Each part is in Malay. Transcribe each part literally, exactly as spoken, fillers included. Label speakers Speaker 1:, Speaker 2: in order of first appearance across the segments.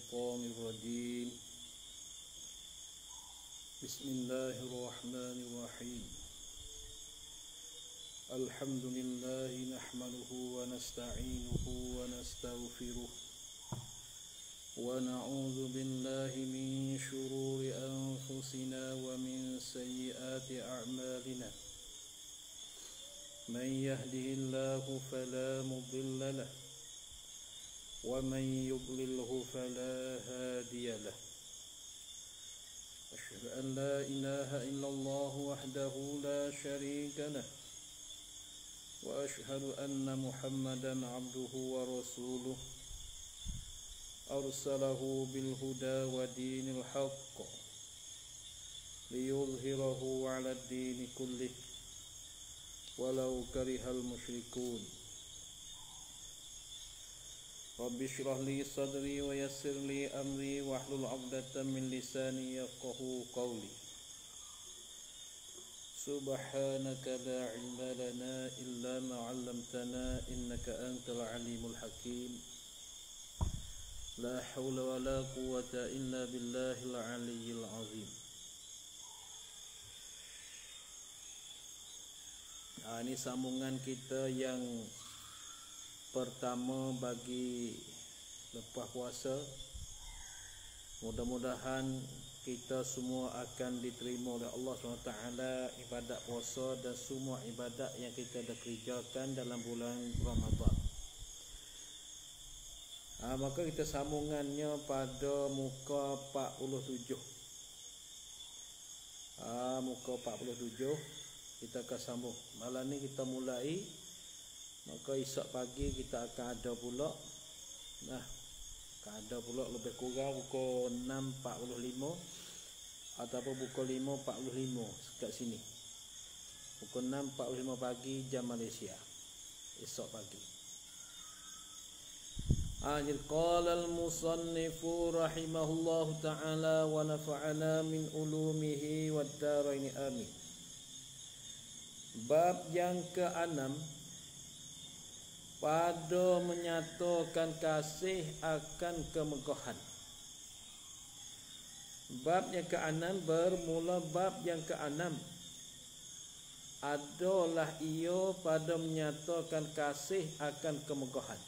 Speaker 1: الشيطان الرجيم بسم الله الرحمن الرحيم الحمد لله نحمده ونستعينه ونستغفره ونعوذ بالله من شرور أنفسنا ومن سيئات أعمالنا من يهده الله فلا مضل له ومن يضلله فلا هادي له أشهد أن لا إله إلا الله وحده لا شريك له وأشهد أن محمدا عبده ورسوله أرسله بالهدى ودين الحق ليظهره على الدين كله ولو كره المشركون رب اشرح لي صدري ويسر لي أمري واحلل عقدة من لساني يفقهوا قولي سبحانك لا علم لنا إلا ما علمتنا إنك أنت العليم الحكيم لا حول ولا قوة إلا بالله العلي العظيم. Nah, ini sambungan kita yang pertama bagi lepas puasa. Mudah-mudahan kita semua akan diterima oleh Allah subhanahu wa taala ibadat puasa dan semua ibadat yang kita dah kerjakan dalam bulan Ramadan. Ha, maka kita sambungannya pada muka empat puluh tujuh. Ha, muka empat puluh tujuh kita akan sambung. Malam ni kita mulai, maka esok pagi kita akan ada pula. Nah, akan ada pula lebih kurang pukul enam empat puluh lima ataupun pukul lima empat puluh lima dekat sini. Pukul enam empat puluh lima pagi jam Malaysia. Esok pagi. Ajil qala al-musannifu rahimahullahu ta'ala wa nafa'ana min ulumihi wad darain amin. Bab yang keenam pada menyatakan kasih akan kemegahan. Bab yang keenam bermula bab yang keenam adalah ia pada menyatakan kasih akan kemegahan.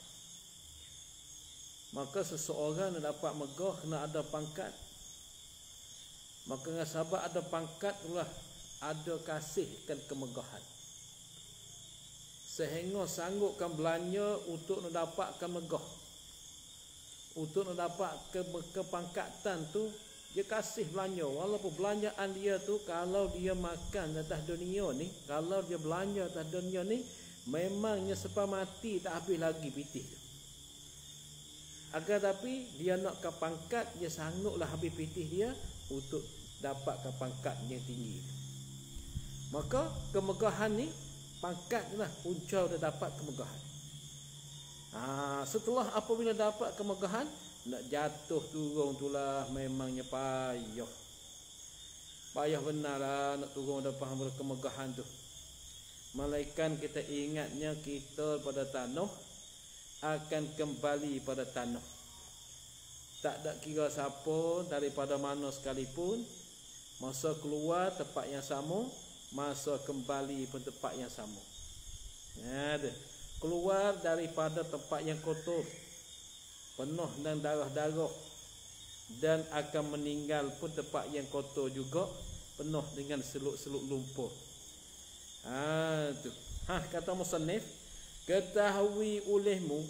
Speaker 1: Maka seseorang nak dapat megah kena ada pangkat. Maka dengan sebab ada pangkat itulah ada kasih kan kemegahan. Sehingga sanggupkan belanja untuk nak dapatkan megah. Untuk nak dapat ke kepangkatan tu dia kasih belanja. Walaupun belanjaan dia tu kalau dia makan atas dunia ni, kalau dia belanja atas dunia ni memangnya sampai mati tak habis lagi pitih tu. Agar tapi dia nak ke pangkat, dia sangguplah habis pitih dia untuk dapatkan pangkat yang tinggi. Maka kemegahan ni pangkatlah punca dia dapat kemegahan. Ha, setelah apabila dapat kemegahan, nak jatuh turun itulah memangnya payah. Payah benarlah nak turun depan kemegahan tu. Malaikat kita ingatnya kita pada tanah akan kembali pada tanah. Tak ada kira siapa daripada mana sekalipun, masa keluar tempat yang sama, masa kembali pun tempat yang sama. Ada keluar daripada tempat yang kotor, penuh dengan darah-darah, dan akan meninggal pun tempat yang kotor juga, penuh dengan seluk-seluk lumpur. Ha tu. Ha kata musannif, ketahui olehmu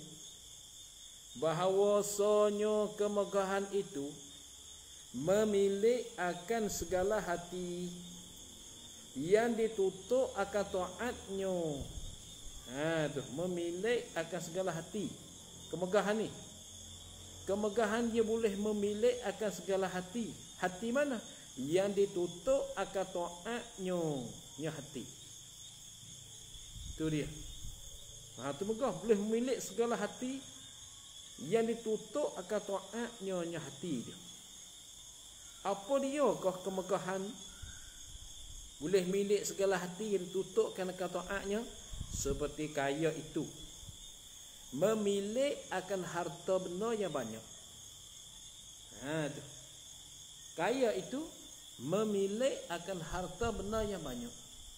Speaker 1: bahawasanya kemegahan itu memilik akan segala hati yang ditutup akan taatnya. Ha tu, memilik akan segala hati. Kemegahan ni. Kemegahan dia boleh memilik akan segala hati. Hati mana? Yang ditutup akan taatnya, nya hati. Tu dia. Ha tu megah boleh memilik segala hati yang ditutup akan taatnya, nya hati dia. Apa dia kah kemegahan? Boleh milik segala hati yang ditutup kerana taatnya, seperti kaya itu memilik akan harta benda yang banyak. Ha tu. Kaya itu memilih akan harta benda yang banyak.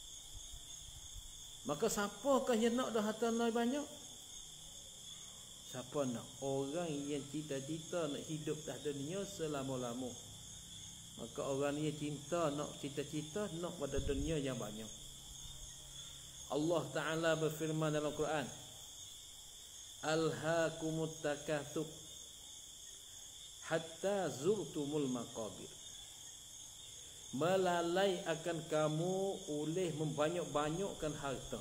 Speaker 1: Maka siapakah yang nak dah harta benda banyak? Siapa nak? Orang yang cita-cita nak hidup dah dunia selama-lama. Maka orang ni cinta nak cita-cita nak pada dunia yang banyak. Allah Ta'ala berfirman dalam Quran, Alhaakumut takatsur hatta zurtumul maqabir. Melalai akan kamu oleh membanyak-banyakkan harta.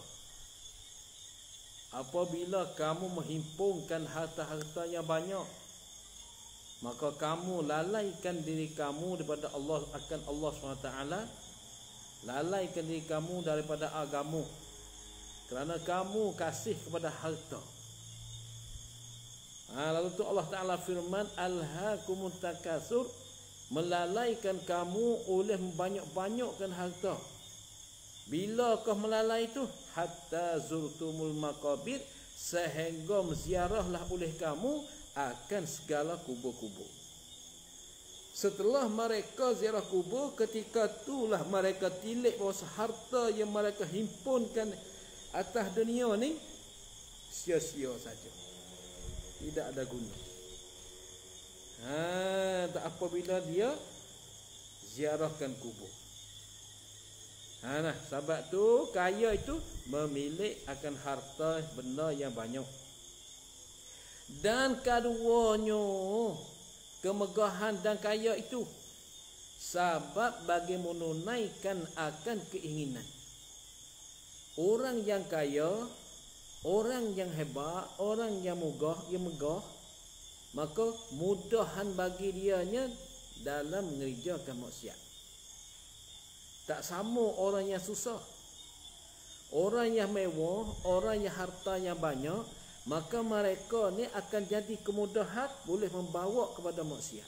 Speaker 1: Apabila kamu menghimpunkan harta-harta yang banyak, maka kamu lalaikan diri kamu daripada Allah, akan Allah subhanahu wa taala. Lalaikan diri kamu daripada agama, kerana kamu kasih kepada harta. Ha, lalu tu Allah Ta'ala firman, Alhaakumut takatsur, melalaikan kamu oleh membanyak-banyakkan harta. Bila kau melalai itu? Hatta zurtumul maqabir, sehingga menziarahlah oleh kamu akan segala kubur-kubur. Setelah mereka ziarah kubur, ketika itulah mereka tilik bahawa harta yang mereka himpunkan atas dunia ni sia-sia saja, tidak ada guna. Ha, tak apabila dia ziarahkan kubur. Ha, nah, sebab tu kaya itu memilih akan harta benda yang banyak. Dan keduanya, kemegahan dan kaya itu sebab bagi menunaikan akan keinginan. Orang yang kaya, orang yang hebat, orang yang megah, yang megah, maka mudahan bagi dianya dalam mengerjakan maksiat. Tak sama orang yang susah. Orang yang mewah, orang yang harta yang banyak, maka mereka ni akan jadi kemudahan boleh membawa kepada maksiat.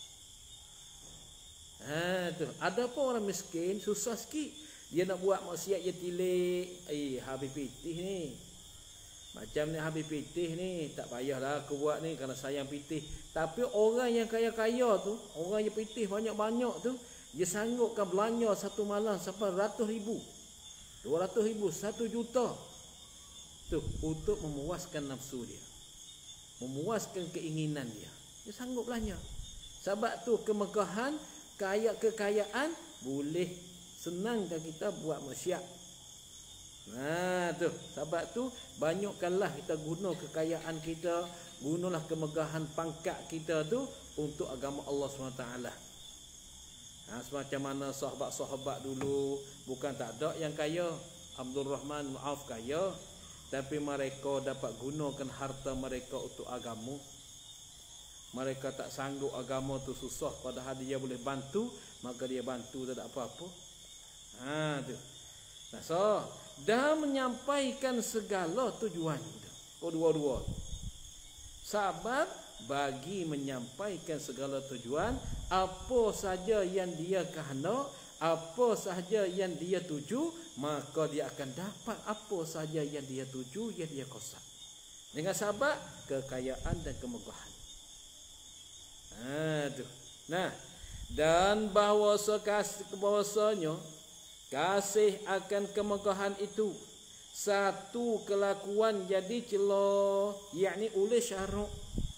Speaker 1: Ha tu. Adapun orang miskin susah sikit. Dia nak buat maksiat dia tilik, eh habis pitih ni. Macam ni habis pitih ni, tak payahlah aku buat ni kerana sayang pitih. Tapi orang yang kaya-kaya tu, orang yang pitih banyak-banyak tu, dia sanggupkan belanja satu malam sampai ratus ribu, dua ratus ribu, satu juta. Tu untuk memuaskan nafsu dia, memuaskan keinginan dia. Dia sanggup belanja. Sebab tu kemegahan, kaya kekayaan boleh senangkan kita buat maksiat. Nah tu, sebab tu banyakkanlah kita guna kekayaan kita, gunalah kemegahan pangkat kita tu untuk agama Allah subhanahu wa taala. Ha, semacam mana sahabat-sahabat dulu, bukan tak ada yang kaya. Abdul Rahman Auf kaya, tapi mereka dapat gunakan harta mereka untuk agama. Mereka tak sanggup agama tu susah, padahal dia boleh bantu, maka dia bantu, tak ada apa-apa. Ha tu. Nah, so dah menyampaikan segala tujuan itu. Oh, dua-dua. Sebab bagi menyampaikan segala tujuan, apa saja yang dia kehendak, apa sahaja yang dia tuju, maka dia akan dapat apa saja yang dia tuju, yang dia kosak. Dengan sebab kekayaan dan kemegahan. Ha tu. Nah, dan bahawa bahawasanya kasih akan kemegahan itu satu kelakuan jadi celah, yakni oleh syarak.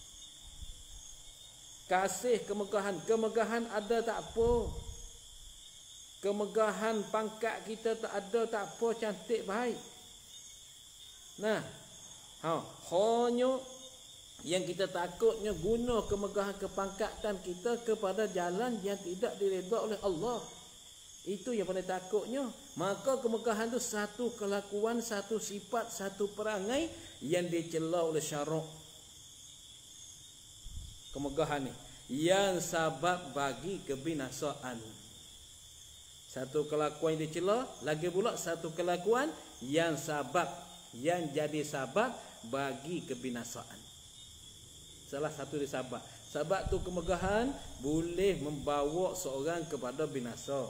Speaker 1: Kasih kemegahan, kemegahan ada tak apa. Kemegahan pangkat kita tak ada tak apa, cantik baik. Nah, ha, hanya yang kita takutnya guna kemegahan kepangkatan kita kepada jalan yang tidak diredha oleh Allah. Itu yang paling takutnya. Maka kemegahan itu satu kelakuan, satu sifat, satu perangai yang dicela oleh syarak. Kemegahan ni yang sebab bagi kebinasaan. Satu kelakuan yang dicela, lagi pula satu kelakuan yang sebab, yang jadi sebab bagi kebinasaan. Salah satu dia sebab. Sebab tu kemegahan boleh membawa seorang kepada binasa.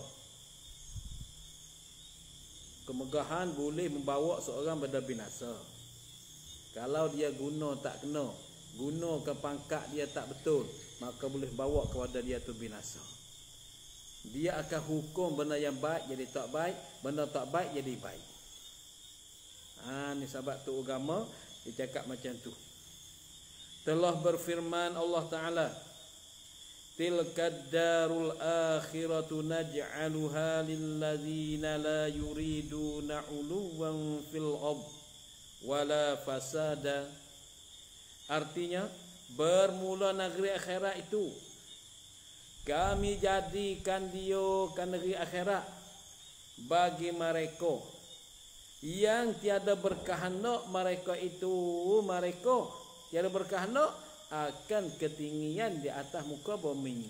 Speaker 1: Kemegahan boleh membawa seorang pada binasa. Kalau dia guna tak kena, gunakan pangkat dia tak betul, maka boleh bawa kepada dia tu binasa. Dia akan hukum benda yang baik jadi tak baik, benda tak baik jadi baik. Ha, ni sebab tu agama dia cakap macam tu. Telah berfirman Allah Ta'ala, tilkad darul akhiratu naj'aluha lilladzina la yuriduna 'uluwan fil ard wala fasada. Artinya, bermula negeri akhirat itu kami jadikan dia kan negeri akhirat bagi mereka yang tiada berkehendak mereka itu mereka tiada berkehendak akan ketinggian di atas muka bumi.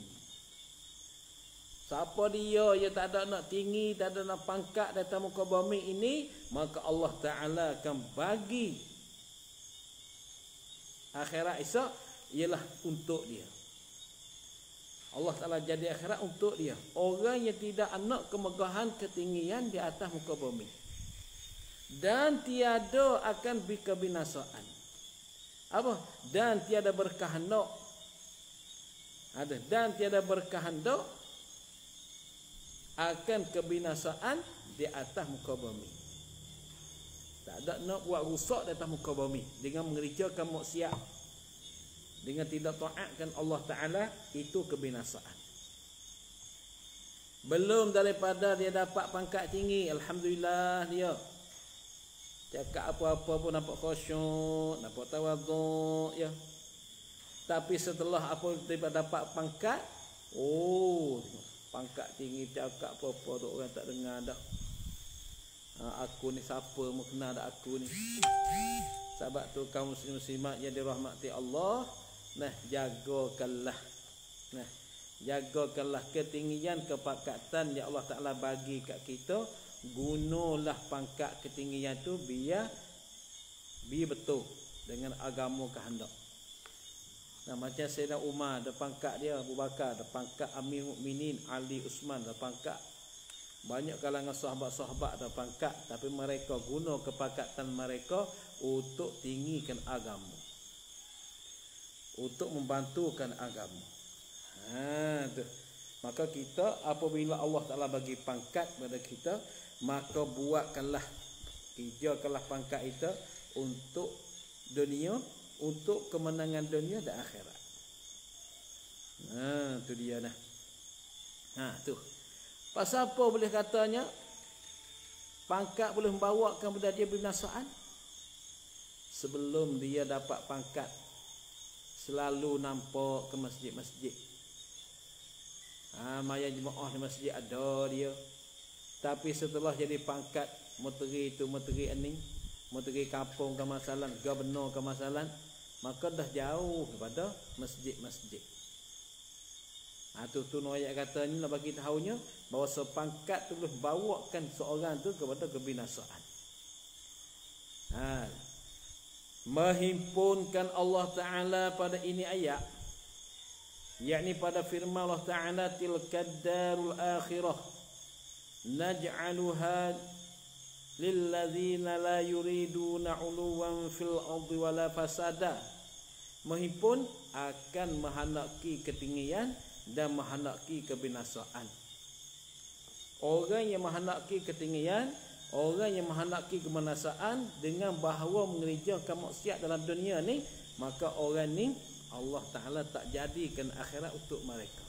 Speaker 1: Siapa dia yang tak ada nak tinggi, tak ada nak pangkat di atas muka bumi ini, maka Allah Ta'ala akan bagi akhirat esok ialah untuk dia. Allah Ta'ala jadi akhirat untuk dia. Orang yang tidak nak kemegahan ketinggian di atas muka bumi. Dan tiada akan kebinasaan. Apa? Dan tiada berkehendak. Ada. Dan tiada berkehendak akan kebinasaan di atas muka bumi. Tak ada nak buat rusak di atas muka bumi dengan mengerjakan maksiat, dengan tidak taatkan Allah Ta'ala, itu kebinasaan. Belum daripada dia dapat pangkat tinggi, alhamdulillah dia cakap apa-apa pun nampak khusyuk, nampak tawaduk ya. Tapi setelah apa dia dapat pangkat, oh, pangkat tinggi cakap apa-apa tu orang tak dengar dah. Ha, aku ni siapa, mau kenal dak aku ni. Sebab tu kaum muslim muslimat yang dirahmati Allah, nah jagakanlah. Nah, jagakanlah ketinggian kepangkatan yang Allah Ta'ala bagi kat kita. Gunalah pangkat ketinggian tu biar biar betul dengan agama kehendak. Nah, macam Sayyidina Umar ada pangkat dia, Abu Bakar ada pangkat, Amir Mukminin Ali Usman ada pangkat. Banyak kalangan sahabat-sahabat ada pangkat, tapi mereka guna kepangkatan mereka untuk tinggikan agama, untuk membantukan agama. Ha, tu. Maka kita apabila Allah Ta'ala bagi pangkat pada kita, maka buatkanlah, kerjakanlah pangkat itu untuk dunia, untuk kemenangan dunia dan akhirat. Nah, tu dia dah. Nah, tu. Pasal apa boleh katanya pangkat boleh membawakan kepada dia binasaan? Sebelum dia dapat pangkat, selalu nampak ke masjid-masjid. Ha, maya jemaah di masjid ada dia. Tapi setelah jadi pangkat, menteri itu, menteri ini, menteri kampung ke masalah, gubernur ke masalah, maka dah jauh daripada masjid-masjid. Ha, tu tu ayat katanya nak bagi tahunya bahawa sepangkat tu boleh bawakan seorang tu kepada kebinasaan. Ha, menghimpunkan Allah Ta'ala pada ini ayat, yakni pada firman Allah Ta'ala, tilkad darul akhirah naj'aluha lilladzina la yuriduna 'uluwan fil ardi wala fasada. Menghimpun akan menghendaki ketinggian dan menghendaki kebinasaan. Orang yang menghendaki ketinggian, orang yang menghendaki kebinasaan dengan bahawa mengerjakan maksiat dalam dunia ni, maka orang ni Allah Ta'ala tak jadikan akhirat untuk mereka.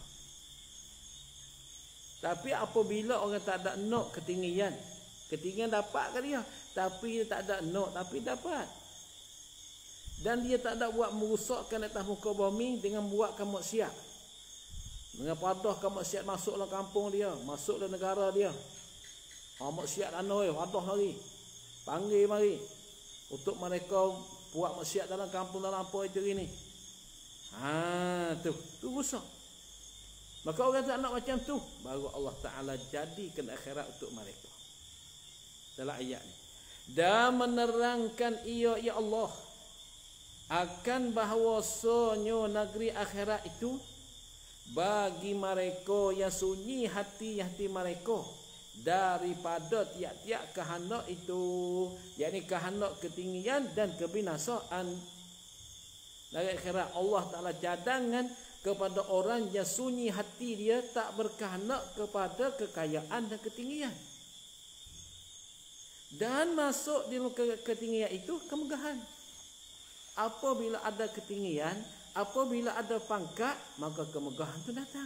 Speaker 1: Tapi apabila orang tak ada nak ketinggian, ketinggian dapat ke dia, tapi dia tak ada nak, tapi dapat. Dan dia tak ada buat merusakkan atas muka bumi dengan buatkan maksiat, dengan padahkan maksiat masuk dalam kampung dia, masuk dalam negara dia. Ha, maksiat anoi, padah mari, panggil mari untuk mereka buat maksiat dalam kampung, dalam apa itu ini. Ha, tu, tu rusak. Maka orang tak nak macam tu, baru Allah Ta'ala jadikan akhirat untuk mereka. Dalam ayat ni. Dan menerangkan ia, ya Allah, akan bahawasanya negeri akhirat itu bagi mereka yang sunyi hati-hati mereka daripada tiap-tiap kehendak itu, yakni kehendak ketinggian dan kebinasaan. Dari akhirat Allah Ta'ala cadangan kepada orang yang sunyi hati dia, tak berkehendak kepada kekayaan dan ketinggian. Dan masuk di ketinggian itu kemegahan. Apabila ada ketinggian, apabila ada pangkat, maka kemegahan itu datang.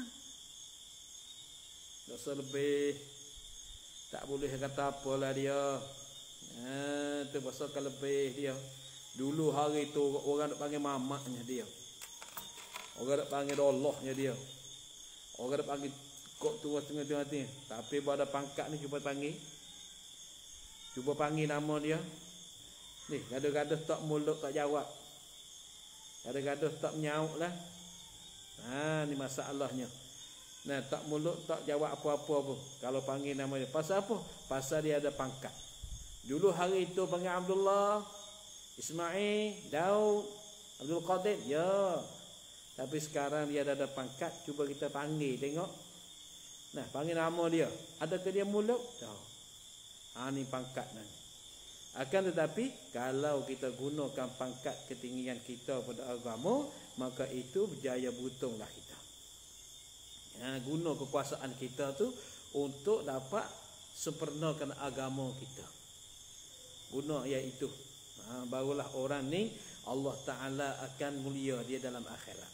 Speaker 1: Dosa lebih, tak boleh kata apalah dia. Ha, tu pasal lebih dia. Dulu hari tu orang nak panggil mamaknya dia. Orang nak panggil Allahnya dia. Orang nak panggil kok tua tengah-tengah hati. Tapi pada pangkat ni cuba panggil. Cuba panggil nama dia. Ni, gaduh-gaduh tak mulut tak jawab. Gaduh-gaduh tak menyauk lah. Ha, ni masalahnya. Nah, tak mulut tak jawab apa-apa pun. Kalau panggil nama dia. Pasal apa? Pasal dia ada pangkat. Dulu hari itu panggil Abdullah, Ismail, Daud, Abdul Qadir. Ya. Tapi sekarang dia dah ada pangkat. Cuba kita panggil, tengok. Nah, panggil nama dia. Adakah dia mulut? Tak. Ha, ni pangkat nanti. Akan tetapi, kalau kita gunakan pangkat ketinggian kita pada agama, maka itu berjaya butunglah kita. Ha, guna kekuasaan kita tu untuk dapat sempurnakan agama kita. Guna iaitu. Ha, barulah orang ni, Allah Ta'ala akan mulia dia dalam akhirat.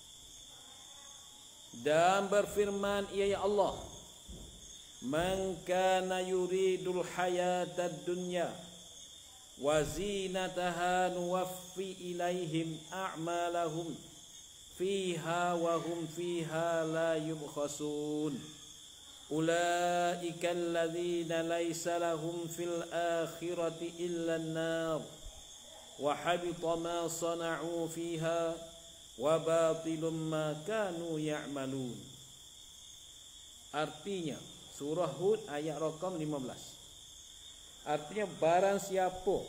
Speaker 1: Dan berfirman ia ya Allah, man kana yuridul hayatad dunya wa zinataha nuwaffi ilaihim a'malahum fiha wa hum fiha la yubkhasun ulaika alladhina laysa lahum fil akhirati illa an-nar wa habita ma sana'u fiha wa batilum ma kanu ya'malun. Artinya surah Hud ayat rakam lima belas. Artinya barang siapa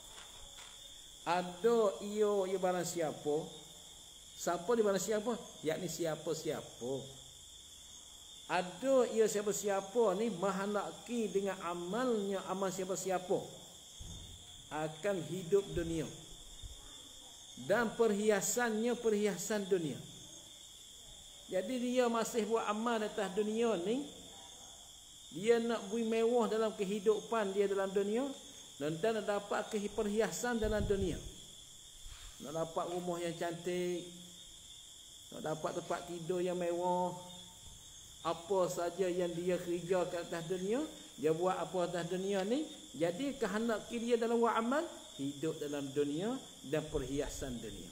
Speaker 1: ada iyo ia barang siapa, siapa di barang siapa, yakni siapa-siapa ada ia siapa-siapa ni menghendaki dengan amalnya amal siapa-siapa akan hidup dunia dan perhiasannya perhiasan dunia. Jadi dia masih buat amal atas dunia ni, dia nak bui mewah dalam kehidupan dia dalam dunia, dan nak dapat perhiasan dalam dunia, nak dapat rumah yang cantik, nak dapat tempat tidur yang mewah, apa saja yang dia kerja ke atas dunia, dia buat apa atas dunia ni. Jadi kehendak dia dalam buat amal, hidup dalam dunia dan perhiasan dunia.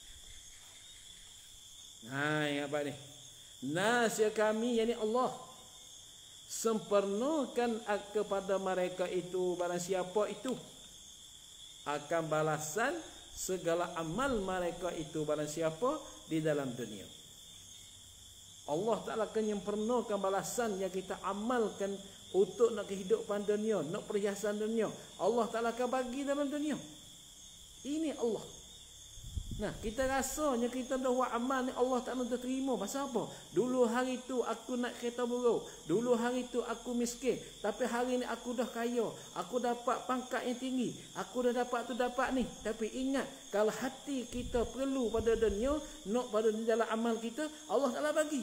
Speaker 1: Nah, yang apa ni? Nasya kami, yakni Allah, sempurnakan kepada mereka itu, barang siapa itu, akan balasan segala amal mereka itu, barang siapa di dalam dunia. Allah Ta'ala akan menyempurnakan balasan yang kita amalkan untuk nak kehidupan dunia, nak perhiasan dunia. Allah Ta'ala akan bagi dalam dunia. Ini Allah. Nah, kita rasanya kita dah buat amal ni Allah Ta'ala dah terima. Pasal apa? Dulu hari tu aku nak kereta buruk. Dulu hari tu aku miskin. Tapi hari ni aku dah kaya. Aku dapat pangkat yang tinggi. Aku dah dapat tu dapat ni. Tapi ingat, kalau hati kita perlu pada dunia, nak pada dalam amal kita, Allah Ta'ala bagi.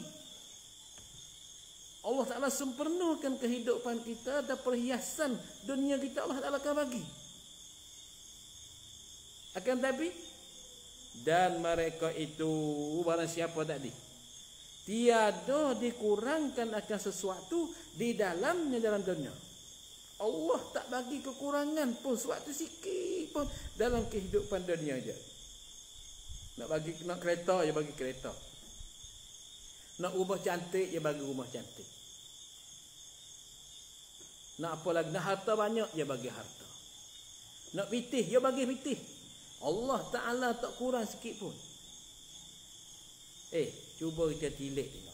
Speaker 1: Allah Ta'ala sempurnakan kehidupan kita dan perhiasan dunia kita Allah Ta'ala akan bagi. Akan tapi, dan mereka itu barang siapa tadi, tiada dikurangkan akan sesuatu di dalamnya dalam dunia. Allah tak bagi kekurangan pun, suatu sikit pun dalam kehidupan dunia je. Nak bagi nak kereta, dia bagi kereta. Nak rumah cantik, dia bagi rumah cantik. Nak apa lagi? Nak harta banyak, dia bagi harta. Nak pitih, dia bagi pitih. Allah Ta'ala tak kurang sikit pun. Eh, cuba kita tilik tengok.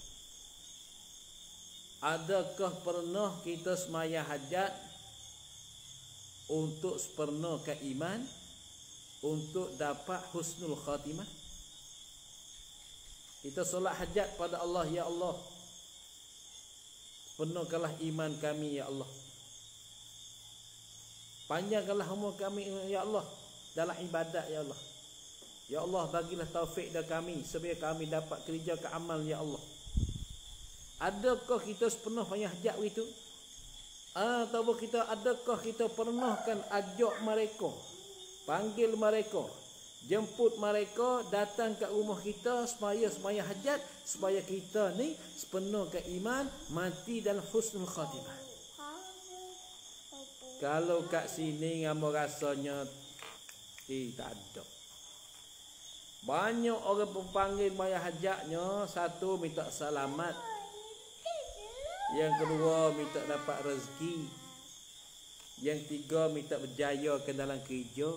Speaker 1: Adakah pernah kita semaya hajat untuk sempurnakan iman, untuk dapat husnul khatimah? Kita solat hajat pada Allah, ya Allah, sempurnakanlah iman kami, ya Allah. Panjangkanlah umur kami, ya Allah, dalam ibadat, ya Allah. Ya Allah, bagilah taufik dah kami supaya kami dapat kerja ke amal, ya Allah. Adakah kita sepenuh payah hajat begitu? Atau kita adakah kita pernahkan ajak mereka, panggil mereka, jemput mereka datang ke rumah kita supaya supaya hajat, supaya kita ni sepenuh ke iman, mati dalam husnul khatimah. Kalau kat sini ngamu rasanya eh, tak ada. Banyak orang panggil maya hajatnya, satu minta selamat, yang kedua minta dapat rezeki, yang tiga minta berjaya ke dalam kerja.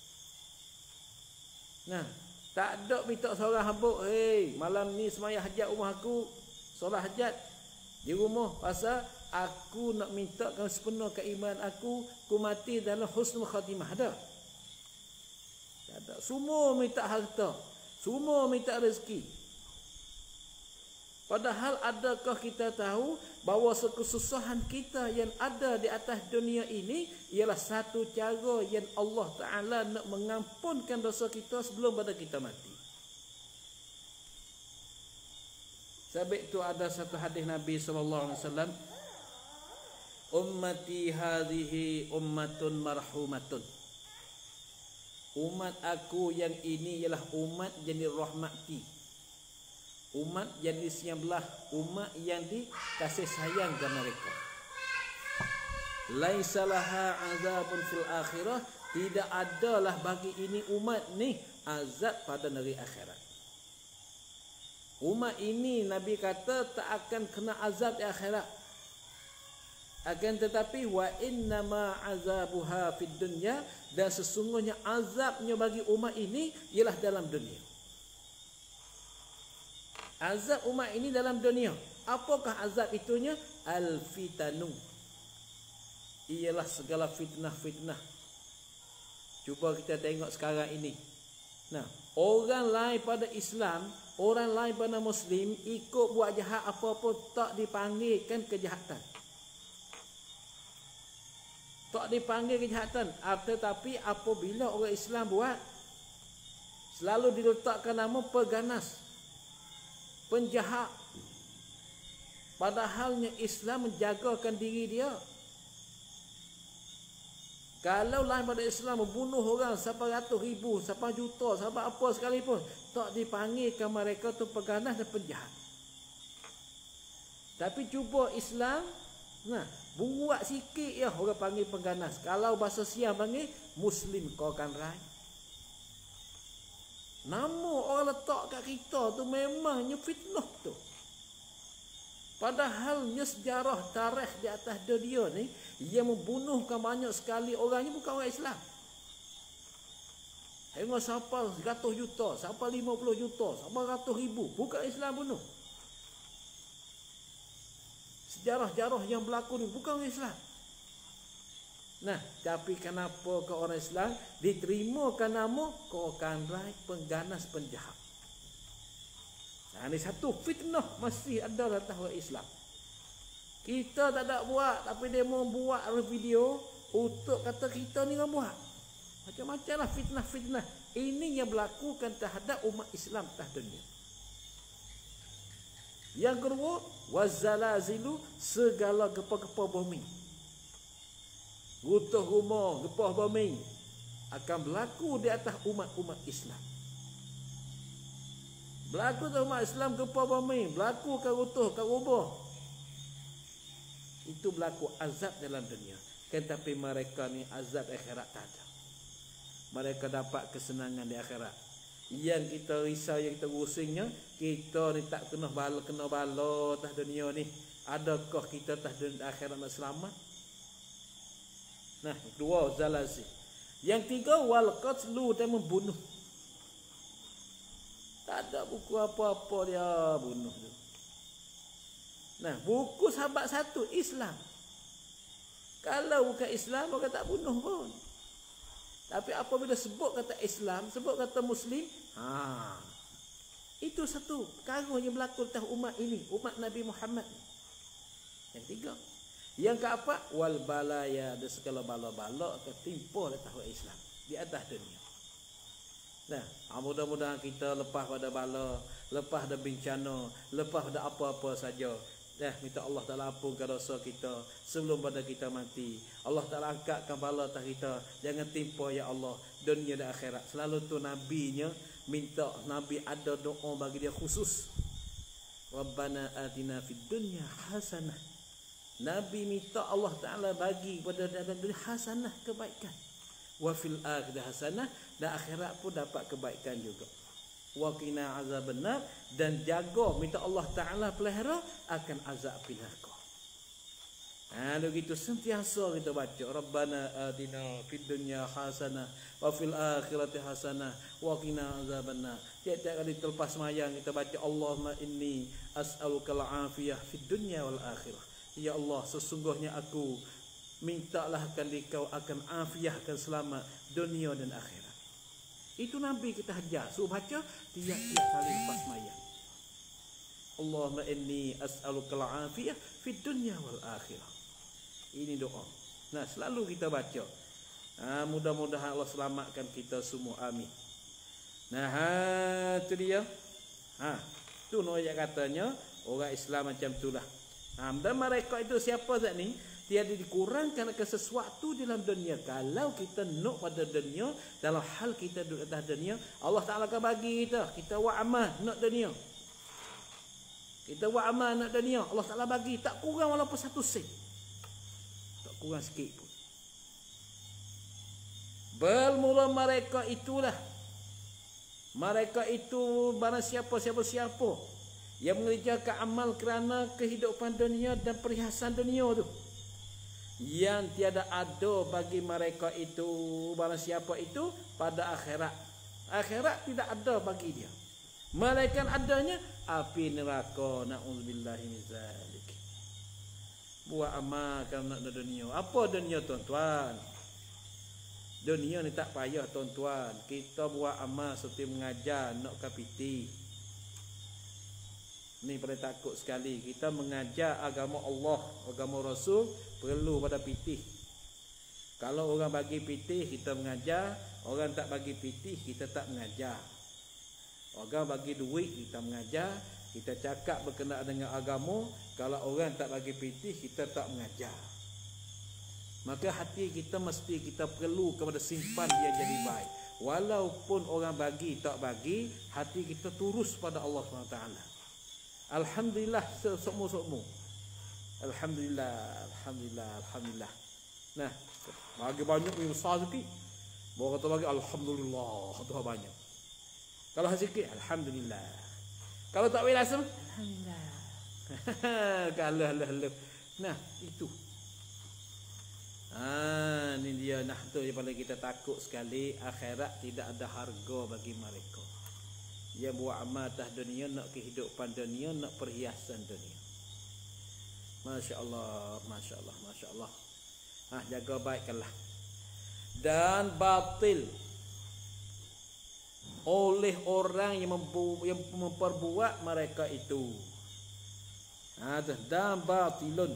Speaker 1: Nah, tak ada minta seorang habuk, hei malam ni semaya hajat rumah aku, solat hajat di rumah pasal aku nak minta kau sepenuh keimanan aku, ku mati dalam husnul khatimah. Ada? Tak ada. Semua minta harta, semua minta rezeki. Padahal adakah kita tahu bahawa kesusahan kita yang ada di atas dunia ini ialah satu cara yang Allah Ta'ala nak mengampunkan dosa kita sebelum pada kita mati. Sebab itu ada satu hadis Nabi sallallahu alaihi wasallam, ummati hadhihi ummatun marhumatun. Umat aku yang ini ialah umat yang dirahmati, umat yang disebelah, umat yang dikasih sayang ke mereka. Laisa laha azabun fil akhirah, tidak adalah bagi ini umat ni azab pada negeri akhirat. Umat ini Nabi kata tak akan kena azab di akhirat. Akan tetapi wa innama azabuha fid dunya, dan sesungguhnya azabnya bagi umat ini ialah dalam dunia. Azab umat ini dalam dunia. Apakah azab itunya? Al-fitanu. Ialah segala fitnah-fitnah. Cuba kita tengok sekarang ini. Nah, orang lain pada Islam, orang lain pada Muslim ikut buat jahat apa-apa tak dipanggilkan kejahatan. Tak dipanggil kejahatan. Tetapi apabila orang Islam buat, selalu diletakkan nama peganas, penjahat. Padahalnya Islam menjagakan diri dia. Kalau lain pada Islam membunuh orang sampai ratus ribu, sampai juta, sampai apa sekalipun, tak dipanggilkan mereka tu peganas dan penjahat. Tapi cuba Islam, nah, buat sikit ya orang panggil pengganas. Kalau bahasa siang panggil Muslim kau kan rai. Nama orang letak kat kita tu memangnya fitnah tu. Padahalnya sejarah tarikh di atas dunia ni yang membunuhkan banyak sekali orangnya bukan orang Islam. Tengok siapa seratus juta, siapa lima puluh juta, siapa ratus ribu, bukan Islam bunuh. Sejarah-sejarah yang berlaku ni bukan orang Islam. Nah, tapi kenapa ke orang Islam diterimakan nama kau kan rai, pengganas, penjahat? Nah, ini satu fitnah masih ada dalam orang Islam. Kita tak ada buat, tapi dia mau buat video untuk kata kita ni orang buat. Macam-macam lah fitnah-fitnah. Ini yang berlakukan terhadap umat Islam atas dunia. Yang kedua, wazalazilu, segala gempa-gempa bumi. Runtuh rumah, gempa bumi akan berlaku di atas umat-umat Islam. Berlaku dalam umat Islam gempa bumi, berlaku ke runtuh ke rumah. Itu berlaku azab dalam dunia. Tetapi mereka ni azab akhirat tak ada. Mereka dapat kesenangan di akhirat. Yang kita risau, yang kita rusingnya, kita ni tak kena bala kena bala atas dunia ni. Adakah kita atas dunia akhirat nak selamat? Nah, dua zalazil. Yang tiga wal qatlu, dan membunuh. Tak ada buku apa-apa dia bunuh tu. Nah, buku sahabat satu Islam. Kalau bukan Islam, orang tak bunuh pun. Tapi apabila sebut kata Islam, sebut kata Muslim, ha, itu satu perkara yang berlaku atas umat ini, umat Nabi Muhammad. Yang tiga. Yang keempat, wal balaya, ada segala bala-bala akan timpa atas Islam di atas dunia. Nah, mudah-mudahan kita lepas pada bala, lepas pada bencana, lepas pada apa-apa saja. Dah minta Allah Taala ampunkan dosa kita sebelum pada kita mati. Allah Taala angkatkan bala atas kita. Jangan timpa ya Allah dunia dan akhirat. Selalu tu nabinya minta, nabi ada doa bagi dia khusus. Rabbana atina fid dunya hasanah. Nabi minta Allah Taala bagi pada dalam dunia hasanah, kebaikan. Wa fil akhirati hasanah, dan akhirat pun dapat kebaikan juga. Wa qina azabannar, dan jaga minta Allah Taala pelihara akan azab api neraka. Ha, begitu sentiasa kita baca Rabbana atina fid dunya hasanah wa fil akhirati hasanah wa qina azabannar. Tiap-tiap kali terlepas sembahyang kita baca Allahumma inni as'alukal afiyah fid dunya wal akhirah. Ya Allah, sesungguhnya aku mintalah akan dikau akan afiah, akan selamat dunia dan akhirat. Itu Nabi kita hajar suruh baca tiap-tiap kali lepas sembahyang. Allahumma inni as'alukal afiyah fid dunya wal akhirah. Ini doa. Nah, selalu kita baca. Ha, mudah-mudahan Allah selamatkan kita semua. Amin. Nah, ha, tu dia. Ha, tu noyak katanya orang Islam macam itulah. Ha, dan mereka itu siapa zat ni? Tiada dikurangkan ke sesuatu dalam dunia. Kalau kita nak pada dunia, dalam hal kita duduk atas dunia, Allah Ta'ala akan bagi kita. Kita buat amal nak dunia. Kita buat amal nak dunia. Allah Ta'ala bagi. Tak kurang walaupun satu sen. Tak kurang sikit pun. Bermula mereka itulah. Mereka itu barang siapa, siapa-siapa yang mengerjakan amal kerana kehidupan dunia dan perhiasan dunia tu, yang tiada ada bagi mereka itu barang siapa itu pada akhirat. Akhirat tidak ada bagi dia. Malaikat adanya api neraka. Na'udzubillahi min zalik. Buat amal kerana nak dunia. Apa dunia tuan-tuan? Dunia ni tak payah tuan-tuan. Kita buat amal seperti mengajar nak kapiti. Ni pada takut sekali. Kita mengajar agama Allah, agama Rasul, perlu pada pitih. Kalau orang bagi pitih, kita mengajar. Orang tak bagi pitih, kita tak mengajar. Orang bagi duit, kita mengajar. Kita cakap berkenaan dengan agama. Kalau orang tak bagi pitih, kita tak mengajar. Maka hati kita mesti kita perlu kepada simpan dia jadi baik. Walaupun orang bagi, tak bagi, hati kita turus pada Allah subhanahu wa taala. Alhamdulillah sesokmu-sokmu. Alhamdulillah, Alhamdulillah, Alhamdulillah. Nah, bagi banyak ni besar sikit. Bawa kata bagi Alhamdulillah, tu banyak. Kalau sikit, Alhamdulillah. Kalau tak boleh langsung, Alhamdulillah. Kalau Allah. Nah, itu. Ah, ni dia. Nah, tu yang paling kita takut sekali. Akhirat tidak ada harga bagi mereka. Dia buat amal atas dunia, nak kehidupan dunia, nak perhiasan dunia. Masya Allah, Masya Allah, Masya Allah. Ah, jaga baikkanlah. Dan batil oleh orang yang, membu- yang memperbuat mereka itu. Ah, dan batilun,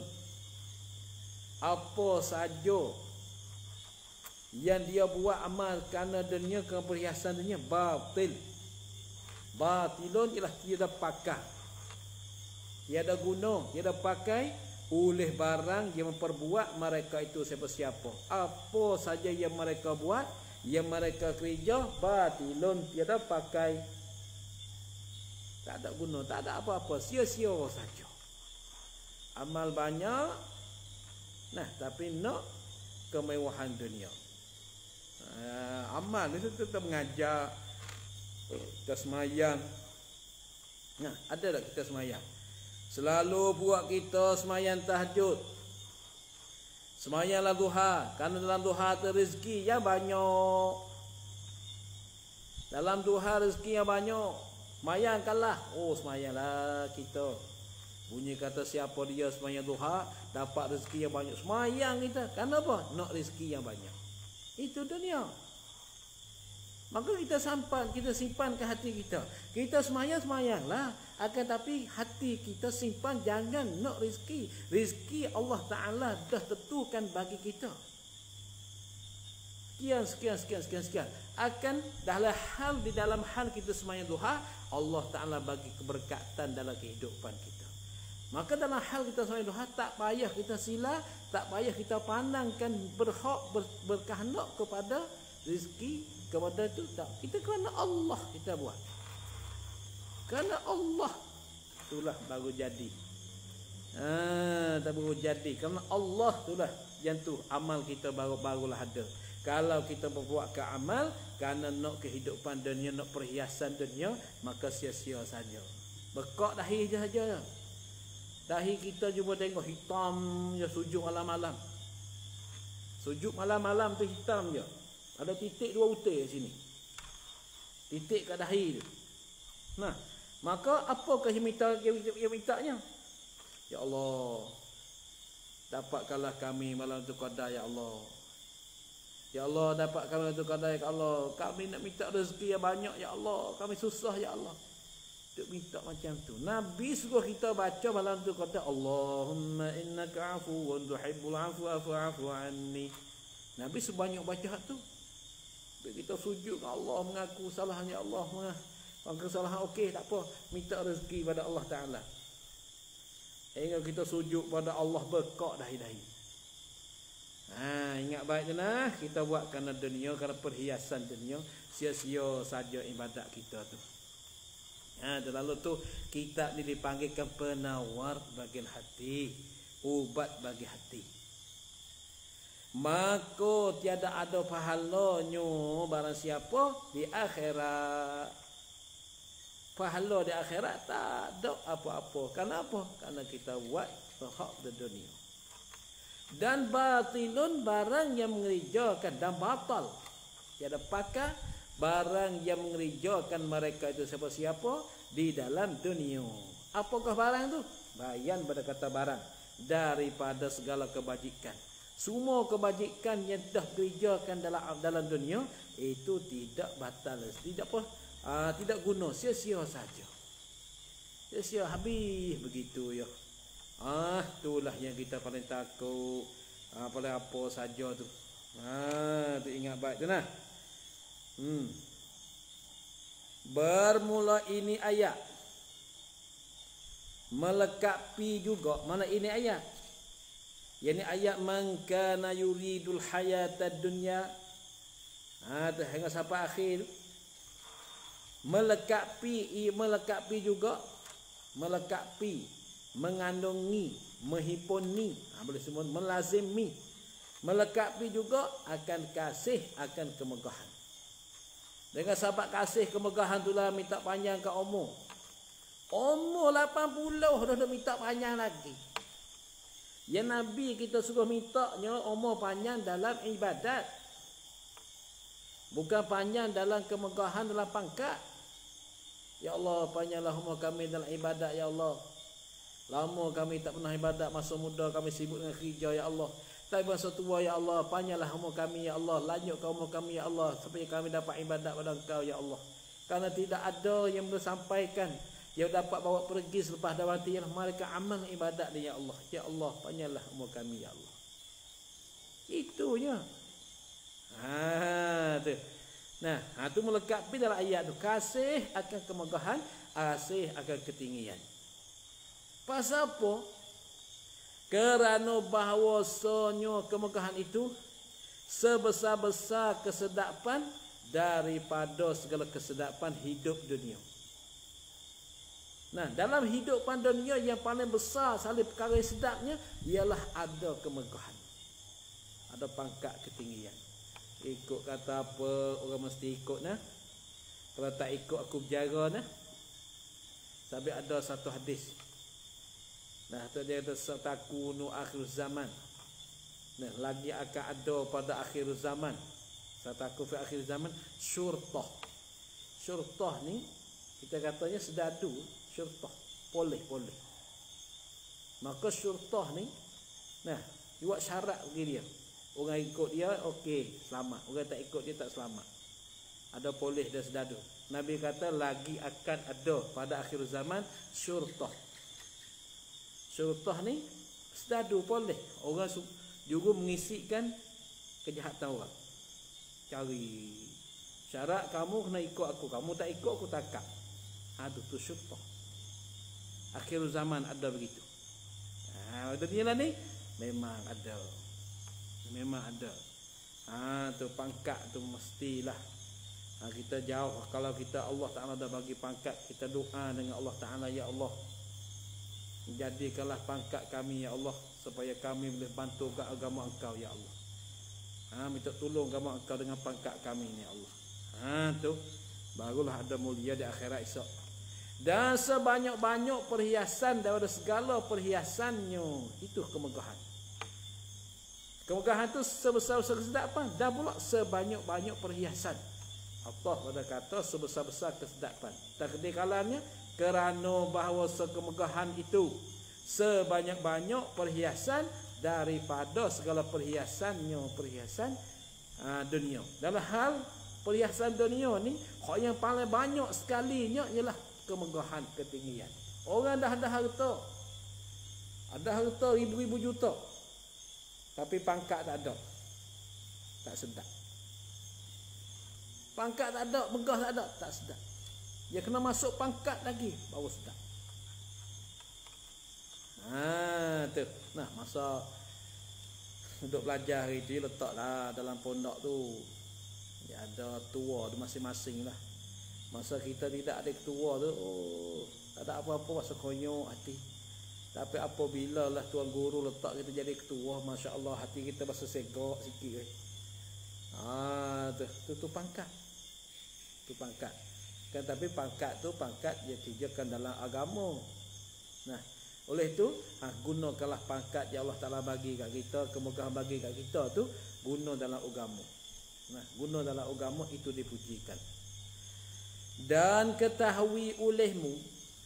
Speaker 1: apa saja yang dia buat amal kerana dunia, kerana perhiasan dunia, batil. Batilun ialah tiada pakai, tiada guna, tiada pakai oleh barang yang memperbuat mereka itu siapa-siapa. Apa saja yang mereka buat, yang mereka kerja, batilun, tiada pakai, tak ada guna, tak ada apa-apa, sia-sia saja. Amal banyak, nah tapi nak kemewahan dunia. Uh, amal itu tetap mengajar. Kita semayang. Nah, ada tak kita semayang? Selalu buat kita semayang tahajud. Semayanglah duha. Kerana dalam duha tu rezeki yang banyak. Dalam duha rezeki yang banyak. Semayangkanlah. Oh, semayanglah kita. Bunyi kata siapa dia semayang duha, dapat rezeki yang banyak. Semayang kita. Kenapa? Nak rezeki yang banyak. Itu dunia. Maka kita simpan, kita simpan ke hati kita. Kita semayang, semayanglah. Akan tapi hati kita simpan, jangan nak rezeki. Rezeki Allah Ta'ala dah tentukan bagi kita. sekian sekian sekian sekian sekian akan dalam hal di dalam hal kita sembahyang duha, Allah Taala bagi keberkatan dalam kehidupan kita. Maka dalam hal kita sembahyang duha, tak payah kita sila, tak payah kita pandangkan berhak ber, berkehendak kepada rezeki kepada itu, tak. Kita kerana Allah kita buat. Kerana Allah itulah baru jadi. Ah, tak baru jadi. Kerana Allah itulah yang tu amal kita baru-barulah ada. Kalau kita berbuat ke amal kerana nak kehidupan dunia, nak perhiasan dunia, maka sia-sia saja. Bekak dahi je saja. Dahi kita cuma tengok hitam je sujud malam-malam. Sujud malam-malam tu hitam je. Ada titik dua utir sini. Titik kat dahi tu. Nah, maka apakah yang minta yang mintanya? Ya Allah, dapatkanlah kami malam tu qadar ya Allah. Ya Allah, dapat kami tu qadar ya Allah. Kami nak minta rezeki yang banyak ya Allah. Kami susah ya Allah. Duk minta macam tu. Nabi suruh kita baca malam tu kata Allahumma innaka afuwun tuhibbul afwa fa'fu anni. Nabi sebanyak baca tu. Bila kita sujud ke Allah, mengaku salahnya Allah, mengaku kesalahan, okey tak apa, minta rezeki pada Allah Taala. Hingga kita sujud pada Allah bekak dahi-dahi. Ha, ingat baik tu nah, kita buat kerana dunia, kerana perhiasan dunia, sia-sia saja ibadat kita tu. Ha, lalu tu kita ni dipanggilkan penawar bagi hati, ubat bagi hati. Maka tiada ada pahalanya barang siapa di akhirat. Pahala di akhirat tak ada apa-apa. Kenapa? Karena kita buat hak di dunia. Dan batilun barang yang mengerjakan dan batal. Tiada pakar barang yang mengerjakan mereka itu siapa-siapa di dalam dunia. Apakah barang itu? Bayan pada kata barang. Daripada segala kebajikan. Semua kebajikan yang dah dikerjakan dalam dalam dunia itu tidak batal, tidak apa, aa, tidak guna, sia-sia saja. Sia-sia habis begitu ya. Ah, itulah yang kita paling takut. Ah, paling apa saja tu. Ah, tu ingat baik tu nah. Hmm. Bermula ini ayat. Melekapi juga. Mana ini ayat? Yani ayat man kana yuridul hayatad dunya. Ha, tu hingga sampai akhir. Melekapi, melekapi juga. Melekapi, mengandungi, menghiponi, ha, boleh semua melazimi. Melekapi juga akan kasih, akan kemegahan. Dengan sahabat kasih kemegahan itulah minta panjang ke umur. Umur lapan puluh dah dah minta panjang lagi. Yang Nabi kita suruh mintanya umur panjang dalam ibadat. Bukan panjang dalam kemegahan, dalam pangkat. Ya Allah, panjanglah umur kami dalam ibadat ya Allah. Lama kami tak pernah ibadat, masa muda kami sibuk dengan kerja ya Allah. Tapi masa tua ya Allah, panjanglah umur kami ya Allah. Lanjutkan umur kami ya Allah, supaya kami dapat ibadat pada Engkau ya Allah. Karena tidak ada yang boleh sampaikan, yang dapat bawa pergi selepas dah mati, ialah mereka amal ibadat dia ya Allah. Ya Allah, panjanglah umur kami ya Allah. Itunya. Ha tu. Nah, ha tu melekapi dalam ayat tu, kasih akan kemegahan, kasih akan ketinggian. Pasal apa? Kerana bahawasanya kemegahan itu sebesar-besar kesedapan daripada segala kesedapan hidup dunia. Nah, dalam hidupan dunia yang paling besar sekali perkara sedapnya ialah ada kemegahan. Ada pangkat ketinggian. Ikut kata apa, orang mesti ikut nah. Kalau tak ikut aku berjara nah. Tapi ada satu hadis. Nah, tu dia kata satakunu akhir zaman. Nah, lagi akan ada pada akhir zaman. Sataku fi akhir zaman syurtah. Syurtah ni kita katanya sedadu. Syurtah, boleh-boleh. Maka syurtah ni, nah, buat syarat bagi dia. Orang ikut dia, okey, selamat. Orang tak ikut dia, tak selamat. Ada boleh dan sedadu. Nabi kata, lagi akan ada pada akhir zaman, syurtah. Syurtah ni, sedadu, boleh. Orang juga mengisikan kejahatan orang. cari. Syarat kamu kena ikut aku. Kamu tak ikut aku takak. Aduh tu syukur. Akhir zaman ada begitu. Ha, dunia lah ni memang ada. Memang ada. Ha, tu pangkat tu mestilah. Ha, kita jauh kalau kita Allah Taala dah bagi pangkat, kita doa dengan Allah Taala, ya Allah, jadikanlah pangkat kami ya Allah supaya kami boleh bantu ke agama Engkau ya Allah. Ha, minta tolong agama Engkau dengan pangkat kami ni ya Allah. Ha, tu barulah ada mulia di akhirat esok. Dan sebanyak-banyak perhiasan daripada segala perhiasannya itu kemegahan. Kemegahan tu sebesar-besar kesedapan dan pula sebanyak-banyak perhiasan. Allah pada kata sebesar-besar kesedapan. Takdir kalanya kerana bahawa kemegahan itu sebanyak-banyak perhiasan daripada segala perhiasannya perhiasan uh, dunia. Dalam hal perhiasan dunia ni, hak yang paling banyak sekalinya ialah kemegahan, ketinggian. Orang dah ada harta, ada harta ribu-ribu juta, tapi pangkat tak ada, tak sedap. Pangkat tak ada, megah tak ada, tak sedap. Dia kena masuk pangkat lagi baru sedap. Ha, tu. Nah, masa duduk belajar hari tu, letaklah dalam pondok tu. Dia ada tua tu masing-masing lah. Masa kita tidak ada ketua tu, oh, tak ada apa-apa, masa konyol hati. Tapi apabila lah tuan guru letak kita jadi ketua, Masya Allah, hati kita rasa segak sikit. Eh. Ah, tu, tu, tu pangkat. Tu pangkat. Kan, tapi pangkat tu pangkat dia tujukan dalam agama. Nah, oleh tu, ha, gunakanlah pangkat yang Allah Ta'ala bagi kat kita, kemegahan bagi kat kita tu, guna dalam agama. Nah, guna dalam agama itu dipujikan. Dan ketahui olehmu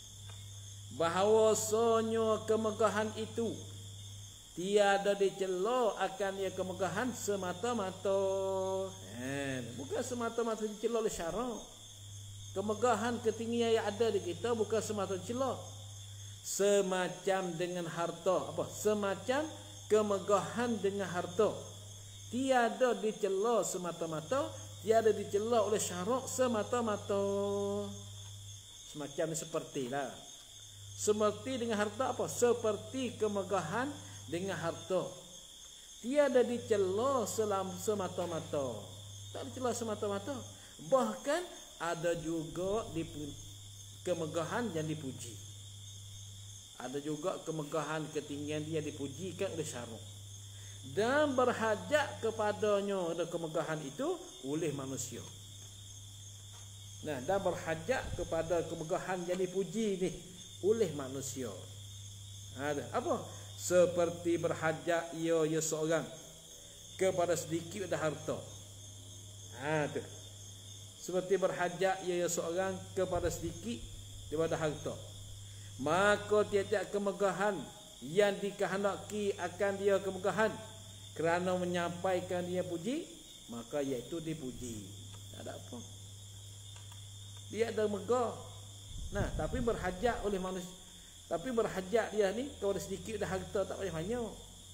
Speaker 1: bahawasanya kemegahan itu tiada dicela akan ia kemegahan semata-mata. Eh, bukan semata-mata dicela oleh syarak. Kemegahan ketinggian yang ada di kita bukan semata dicela. Semacam dengan harta, apa? Semacam kemegahan dengan harta. Tiada dicela semata-mata, tiada dicela oleh syarak semata-mata. Semacam sepertilah. Seperti dengan harta apa? Seperti kemegahan dengan harta. Tiada dicela selam semata-mata. Tak dicela semata-mata. Bahkan ada juga dipu- kemegahan yang dipuji. Ada juga kemegahan ketinggian dia dipujikan oleh syarak. Dan berhajat kepadanya ada kemegahan itu oleh manusia. Nah, dan berhajat kepada kemegahan yang dipuji ni oleh manusia. Ada apa? Seperti berhajat ia ia seorang kepada sedikit ada harta. Ada. Seperti berhajat ia ia seorang kepada sedikit daripada harta. Maka tiap-tiap kemegahan yang dikehendaki akan dia kemegahan kerana menyampaikan dia puji, maka iaitu dipuji. Tak ada apa. Dia ada megah. Nah, tapi berhajat oleh manusia. Tapi berhajat dia ni kepada sedikit dah harta tak payah banyak.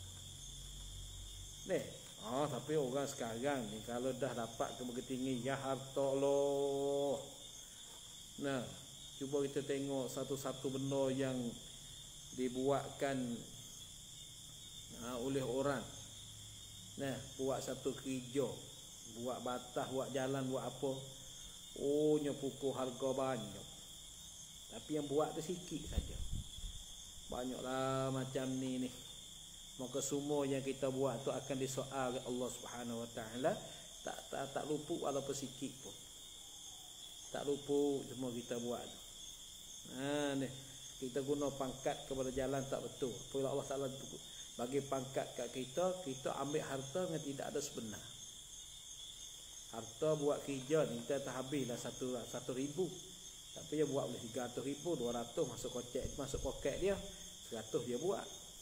Speaker 1: Ni, oh, tapi orang sekarang ni kalau dah dapat kemegahan tinggi ya harta loh. Nah, cuba kita tengok satu-satu benda yang dibuatkan ha, oleh orang. Nah, buat satu kerja, buat batas, buat jalan, buat apa. Oh, nya pukul harga banyak. Tapi yang buat tu sikit saja. Banyaklah macam ni ni. Maka semua yang kita buat tu akan disoal oleh Allah Subhanahu Wa Taala. Tak tak tak luput walaupun sikit pun. Tak luput semua kita buat tu. Ha ni, kita guna pangkat kepada jalan tak betul. Apabila Allah Taala bagi pangkat kat kita, kita ambil harta yang tidak ada sebenar. Harta buat kerja ni kita tak habislah satu satu ribu. Tapi dia buat boleh tiga ratus ribu, dua ratus masuk kocek, masuk poket dia, seratus dia buat.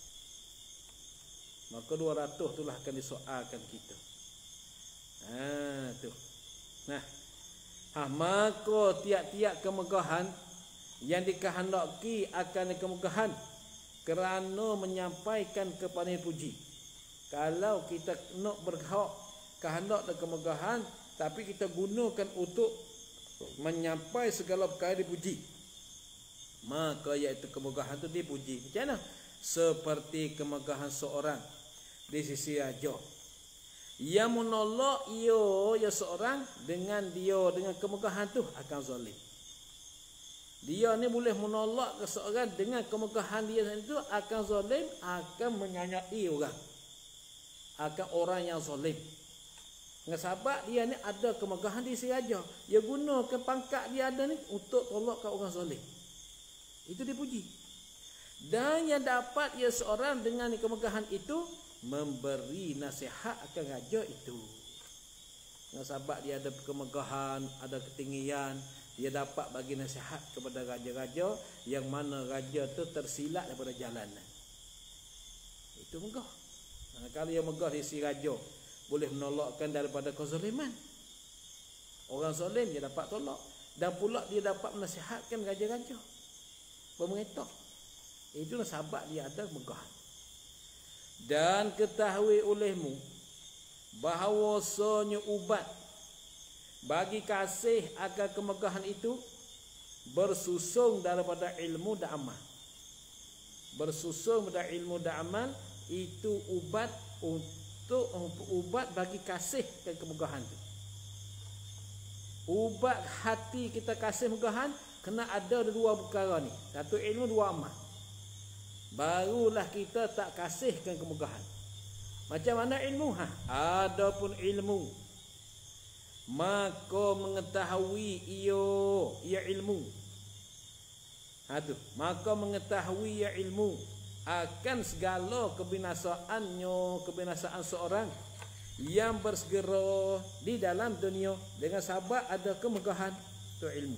Speaker 1: Maka dua ratus itulah akan disoalkan kita. Ha tu. Nah. Ha, maka tiap-tiap kemegahan yang dikehendaki akan kemegahan kerana menyampaikan kepada puji. Kalau kita nak berhak kehendak dan kemegahan, tapi kita gunakan untuk menyampai segala perkara dipuji, maka iaitu kemegahan itu dipuji. Macam mana? Seperti kemegahan seorang di sisi raja. Yang menolak ia ya seorang dengan dia dengan kemegahan tu akan zalim. Dia ni boleh menolak ke seorang dengan kemegahan dia itu akan zalim, akan menyanyai orang. Akan orang yang zalim. Dengan sebab dia ni ada kemegahan di sisi raja, dia gunakan pangkat dia ada ni untuk tolak ke orang zalim. Itu dipuji. Dan yang dapat ia seorang dengan kemegahan itu memberi nasihat akan raja itu. Dengan sebab dia ada kemegahan, ada ketinggian, dia dapat bagi nasihat kepada raja-raja yang mana raja tu tersilap daripada jalanan. Itu megah. Nah, kalau yang megah di sisi raja, boleh menolakkan daripada kezaliman. Orang zalim dia dapat tolak, dan pula dia dapat menasihatkan raja-raja, pemerintah. Itulah sebab dia ada megah. Dan ketahui olehmu bahawasanya ubat bagi kasih akan kemegahan itu bersusung daripada ilmu dan amal. Bersusung daripada ilmu dan amal itu ubat untuk ubat bagi kasih dan kemegahan itu. Ubat hati kita kasih kemegahan kena ada dua perkara ni. Satu ilmu, dua amal. Barulah kita tak kasihkan kemegahan. Macam mana ilmu? Ha, adapun ilmu, maka mengetahui ia ia ilmu. Ha tu, maka mengetahui ia ilmu akan segala kebinasaannya, kebinasaan seorang yang bersegera di dalam dunia dengan sebab ada kemegahan tu ilmu.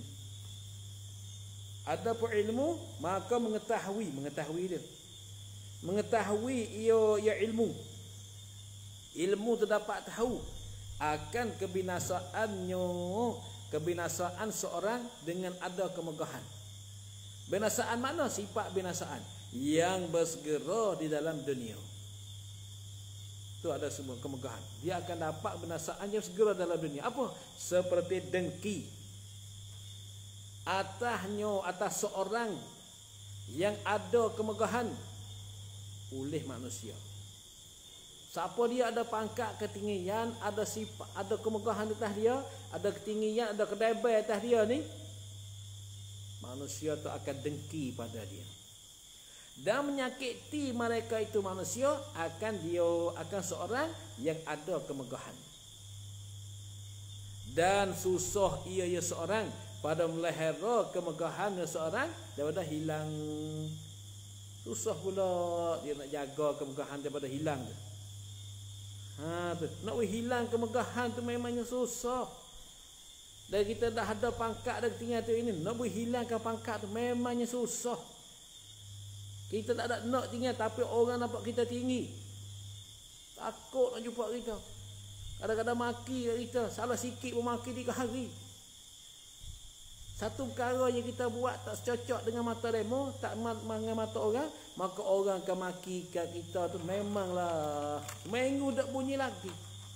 Speaker 1: Adapun ilmu, maka mengetahui, mengetahui dia. Mengetahui ia ia ilmu. Ilmu tu dapat tahu akan kebinasaannya, kebinasaan seorang dengan ada kemegahan. Binasaan mana? Sifat binasaan yang bersegera di dalam dunia. Itu ada semua kemegahan. Dia akan dapat binasaan yang segera dalam dunia. Apa? Seperti dengki atasnya, atas seorang yang ada kemegahan oleh manusia. Siapa dia ada pangkat ketinggian, ada sifat, ada kemegahan atas dia, ada ketinggian, ada kedebai atas dia ni, manusia tu akan dengki pada dia. Dan menyakiti mereka itu manusia akan dia akan seorang yang ada kemegahan. Dan susah ia ya seorang pada melihara kemegahan seorang daripada hilang. Susah pula dia nak jaga kemegahan daripada hilang tu. Ha tu, nak hilang kemegahan tu memangnya susah. Dan kita dah ada pangkat dah ketinggian tu ini, nak hilangkan pangkat tu memangnya susah. Kita tak ada nak tinggi tapi orang nampak kita tinggi, takut nak jumpa kita. Kadang-kadang maki kita, salah sikit pun maki tiga hari. Satu perkara yang kita buat tak cocok dengan mata demo, tak dengan mata orang, maka orang akan makikan kita tu memanglah seminggu tak bunyi lagi.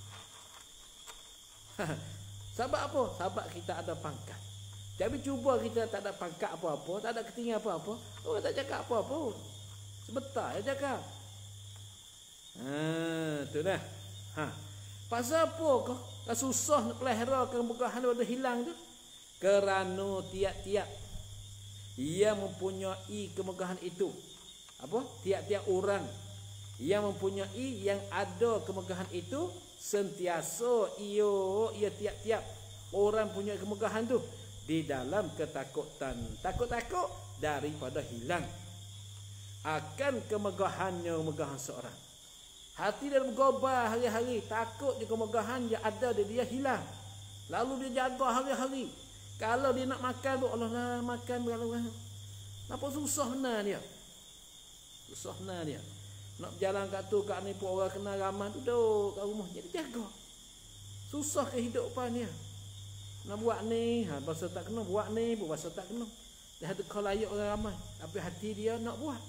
Speaker 1: Sebab apa? Sebab kita ada pangkat. Tapi cuba kita tak ada pangkat apa-apa, tak ada ketinggian apa-apa, orang tak cakap apa-apa. Sebentar dia cakap. Ha, tu dah. Ha. Pasal apa kau? Kau susah nak pelihara kemegahan daripada hilang tu? Kerana tiap-tiap ia mempunyai kemegahan itu. Apa? Tiap-tiap orang yang mempunyai, yang ada kemegahan itu, sentiasa ia ia tiap-tiap orang punya kemegahan tu di dalam ketakutan, takut-takut daripada hilang akan kemegahannya, kemegahan seorang. Hati dia bergobar hari-hari, takut je kemegahan yang ada di dia hilang. Lalu dia jaga hari-hari. Kalau dia nak makan tu, Allah lah makan berlalu. Nampak susah benar dia. Susah benar dia. Nak berjalan kat tu, kat ni pun orang kena ramah duduk kat rumah. Jadi jaga. Susah kehidupan dia. Nak buat ni, ha, bahasa tak kena. Buat ni, bahasa tak kena. Dia ada kau layak orang ramai. Tapi hati dia nak buat.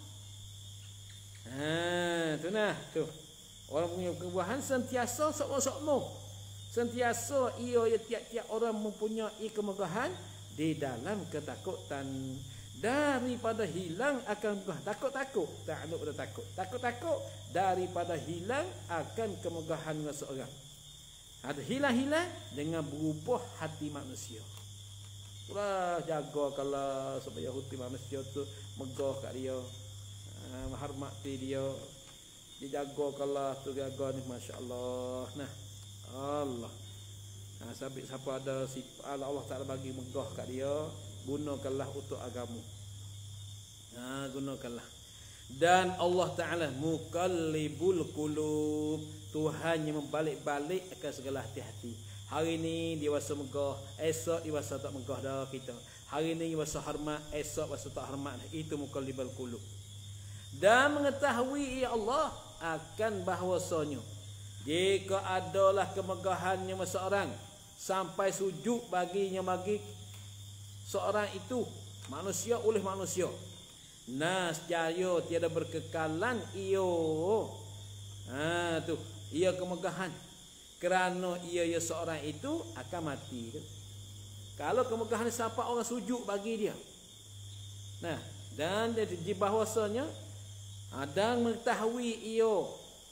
Speaker 1: Ha, tu nah. Tu. Orang punya kebuahan sentiasa sok-sok Sentiasa ia ya tiap-tiap orang mempunyai kemegahan di dalam ketakutan. Daripada hilang akan takut-takut, takluk pada takut. Takut-takut daripada hilang akan kemegahan seseorang. Ada hilang-hilang dengan berubah hati manusia. Itulah jaga kalau supaya hati manusia tu megah kat dia, menghormati dia. Dia jaga kalau tu jaga ni, masya-Allah. Nah, Allah. Nah, sabit siapa ada sifat Allah Taala bagi megah kat dia, gunakanlah untuk agama. Ha, gunakanlah. Dan Allah Taala muqallibul qulub, Tuhan yang membalik-balik akan segala hati-hati. Hari ni dia rasa megah, esok dia rasa tak megah dah kita. Hari ni dia rasa hormat, esok rasa tak hormat. Itu muqallibul qulub. Dan mengetahui ya Allah akan bahwasanya jika adalah kemegahannya seseorang sampai sujud baginya bagi seorang itu manusia oleh manusia. Nah, secaya tiada berkekalan iyo. Ha tu, ia kemegahan. Kerana ia ya seorang itu akan mati. Kalau kemegahan siapa orang sujud bagi dia. Nah, dan di bahwasanya ada mengetahui ia.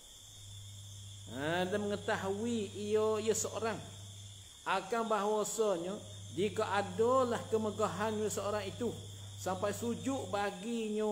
Speaker 1: Ha, dan mengetahui ia ya seorang akan bahwasanya jika adalah kemegahan seorang itu sampai sujud baginya,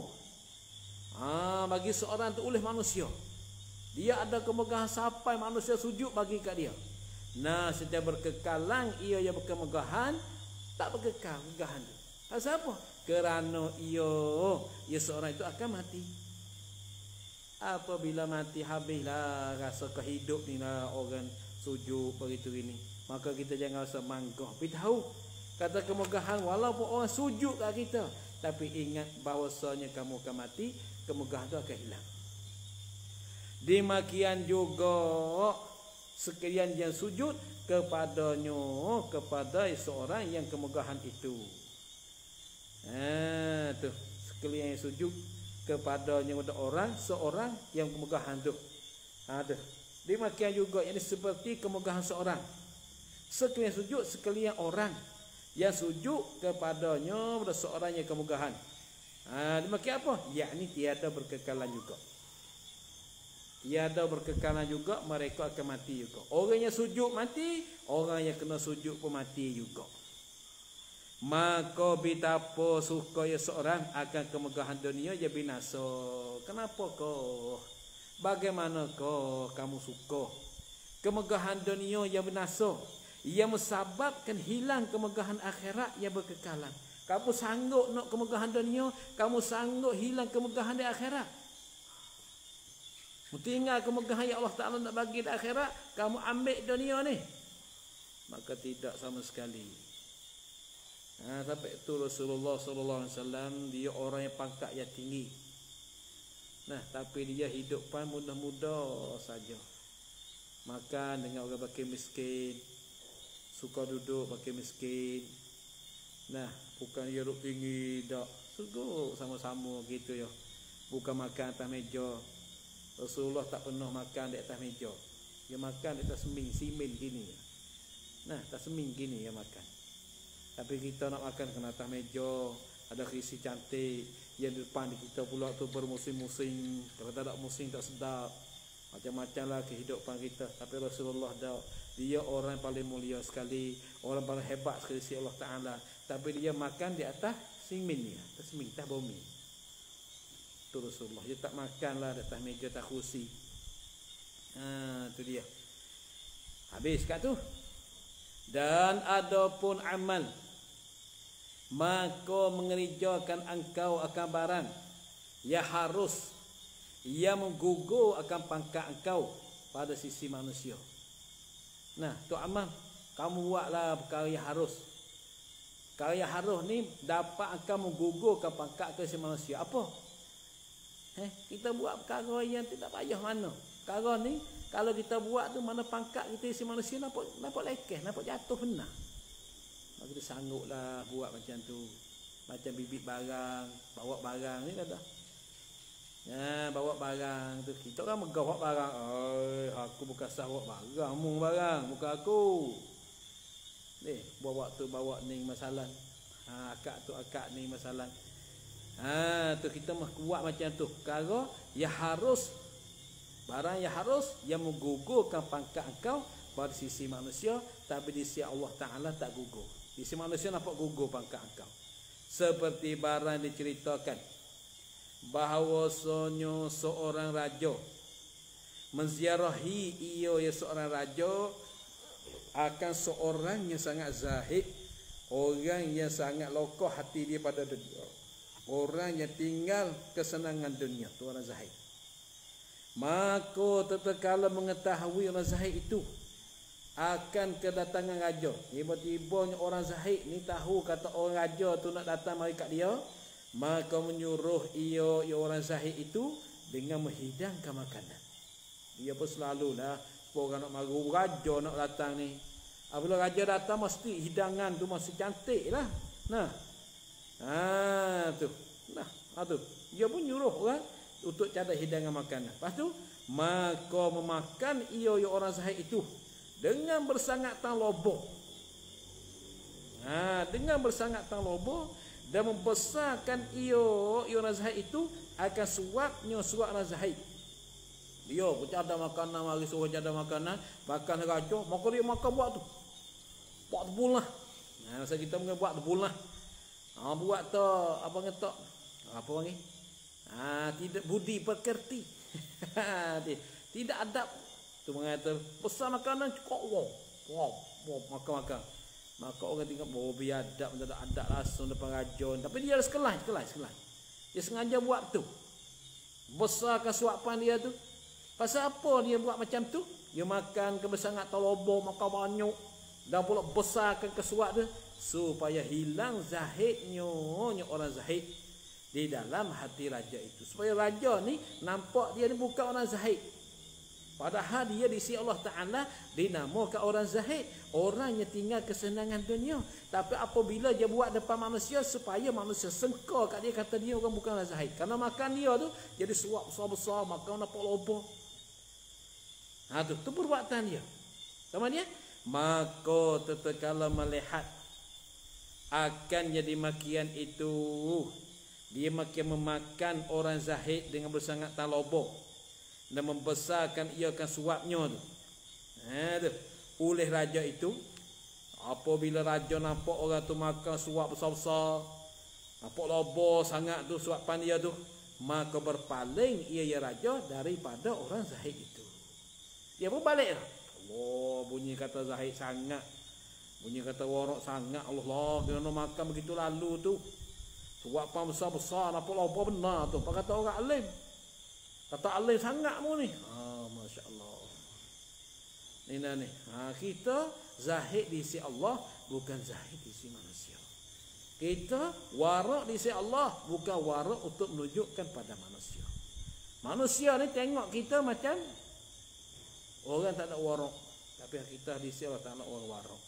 Speaker 1: ha, bagi seorang itu oleh manusia, dia ada kemegahan sampai manusia sujud bagi kat dia. Nah, setiap berkekalan ia yang berkemegahan tak berkekal kemegahan itu. Pasal apa? Kerana ia ia seorang itu akan mati. Apabila mati habislah rasa kehidup ni lah orang sujud begitu ini. Maka kita jangan rasa manggah. Tapi tahu kata kemegahan walaupun orang sujud kat kita, tapi ingat bahawasanya kamu akan mati, kemegahan itu akan hilang. Demikian juga sekalian yang sujud kepadanya, kepada seorang yang kemegahan itu. Ha tu, sekalian yang sujud kepadanya ada orang seorang yang kemegahan tu. Ada. Demikian juga ini seperti kemegahan seorang. Sekalian sujud sekalian orang yang sujud kepadanya pada seorang yang kemegahan. Ha, demikian apa? Yakni tiada berkekalan juga. Tiada berkekalan juga, mereka akan mati juga. Orang yang sujud mati, orang yang kena sujud pun mati juga. Maka betapa suka ya seorang akan kemegahan dunia ya binasa. Kenapa kau? Bagaimana kau kamu suka kemegahan dunia yang binasa? Ia mesababkan hilang kemegahan akhirat yang berkekalan. Kamu sanggup nak kemegahan dunia, kamu sanggup hilang kemegahan di akhirat. Tinggal kemegahan yang Allah Ta'ala nak bagi di akhirat, kamu ambil dunia ni. Maka tidak sama sekali. Ha, sampai itu Rasulullah sallallahu alaihi wasallam dia orang yang pangkat yang tinggi. Nah, tapi dia hidupan mudah-mudah saja. Makan dengan orang pakai miskin, suka duduk pakai miskin. Nah, bukan dia duduk tinggi dak. Sungguh sama-sama gitu ya. Bukan makan atas meja. Rasulullah tak pernah makan di atas meja. Dia makan di atas seming, simen gini. Nah, atas seming gini dia makan. Tapi kita nak makan kena atas meja, ada kerisi cantik, yang di depan kita pula tu bermusim-musim. Kalau tak ada musim tak sedap. Macam-macam lah kehidupan kita. Tapi Rasulullah dah, dia orang paling mulia sekali, orang paling hebat sekali si Allah Ta'ala. Tapi dia makan di atas simin ni, atas simin, atas bumi. Itu Rasulullah. Dia tak makan lah di atas meja, atas kursi. Ha, tu dia. Habis kat tu. Dan adapun amal, maka mengerjakan engkau akan barang ya harus ia menggugur akan pangkat engkau pada sisi manusia. Nah, tu amal kamu buatlah perkara yang harus. Perkara yang harus ni dapat akan menggugurkan pangkat ke sisi manusia. Apa? Eh, kita buat perkara yang tidak payah mana. Perkara ni kalau kita buat tu mana pangkat kita isi manusia nampak nampak lekeh, nampak jatuh benar. Maka kita sangguplah buat macam tu. Macam bibit barang, bawa barang ni kata. Ya, bawa barang tu. Kita orang megah bawa barang. Oh, aku bukan bukan sahwak barang, mung barang, bukan aku. Ni, bawa tu bawa ni masalah. Ha, akak tu akak ni masalah. Ha, tu kita mah kuat macam tu. Kalau ya harus barang yang harus yang menggugurkan pangkat engkau pada sisi manusia, tapi di sisi Allah Taala tak gugur. Di sisi manusia nampak gugur pangkat engkau. Seperti barang diceritakan bahawasanya seorang raja menziarahi ia ya seorang raja akan seorang yang sangat zahid, orang yang sangat lokoh hati dia pada dunia, orang yang tinggal kesenangan dunia, tu orang zahid. Maka tatkala mengetahui orang zahid itu akan kedatangan raja, tiba-tiba orang zahid ni tahu kata orang raja tu nak datang mari kat dia, maka menyuruh ia, ia orang zahid itu dengan menghidangkan makanan. Dia pun selalulah orang nak maru raja nak datang ni. Apabila raja datang mesti hidangan tu mesti cantik lah. Nah. Ha tu. Nah, ha tu. Dia pun nyuruh orang untuk cara hidangan makanan. Lepas tu maka memakan ia, ia orang zahid itu dengan bersangat tang lobo. Ha, dengan bersangat tang lobo dan membesarkan ia, ia orang zahid itu akan suapnya suap orang zahid. Dia pun ada makanan, mari suruh ada makanan, makan raja, maka dia makan buat tu. Buat tu pula. Nah, masa kita mungkin buat tu pula. Ha, buat tu apa ngetok? Apa panggil? Ha, tidak budi pekerti. Tidak adab. Tu mengata besar makanan cukup wow. Wow, wow makan-makan. Maka orang tengok oh biar adab, tak ada adab langsung depan raja. Tapi dia ada sekelas, sekelas, sekelas. Dia sengaja buat tu. Besarkan suapan dia tu. Pasal apa dia buat macam tu? Dia makan kebesangat talobo, makan banyak dan pula besarkan kesuat tu supaya hilang zahidnya orang zahid di dalam hati raja itu. Supaya raja ni nampak dia ni bukan orang zahid. Padahal dia di sisi Allah Taala dinamakan orang zahid, orang yang tinggal kesenangan dunia. Tapi apabila dia buat depan manusia supaya manusia sengkau kat dia kata dia orang bukan orang zahid. Karena makan dia tu jadi suap besar-besar, makan nampak lobo. Ha tu, tu perbuatan dia. Sama dia, maka tatkala melihat akan jadi makian itu, dia makin memakan orang zahid dengan bersangat talobo dan membesarkan ia akan suapnya tu. Ha tu, oleh raja itu, apabila raja nampak orang tu makan suap besar-besar, nampak lobo sangat tu suapan dia tu, maka berpaling ia ya raja daripada orang zahid itu. Dia pun balik lah. Allah, bunyi kata zahid sangat. Bunyi kata warak sangat. Allah lah, dia nak makan begitu lalu tu. Suapan besar-besar, nampak lobo benar tu. Apa kata orang alim? Kata alim sangat mu ni. Ah, Masya Allah. Ni nah ni. Ha, kita zahid di sisi Allah, bukan zahid di sisi manusia. Kita warak di sisi Allah, bukan warak untuk menunjukkan pada manusia. Manusia ni tengok kita macam orang tak ada warak, tapi kita di sisi Allah Taala orang warak.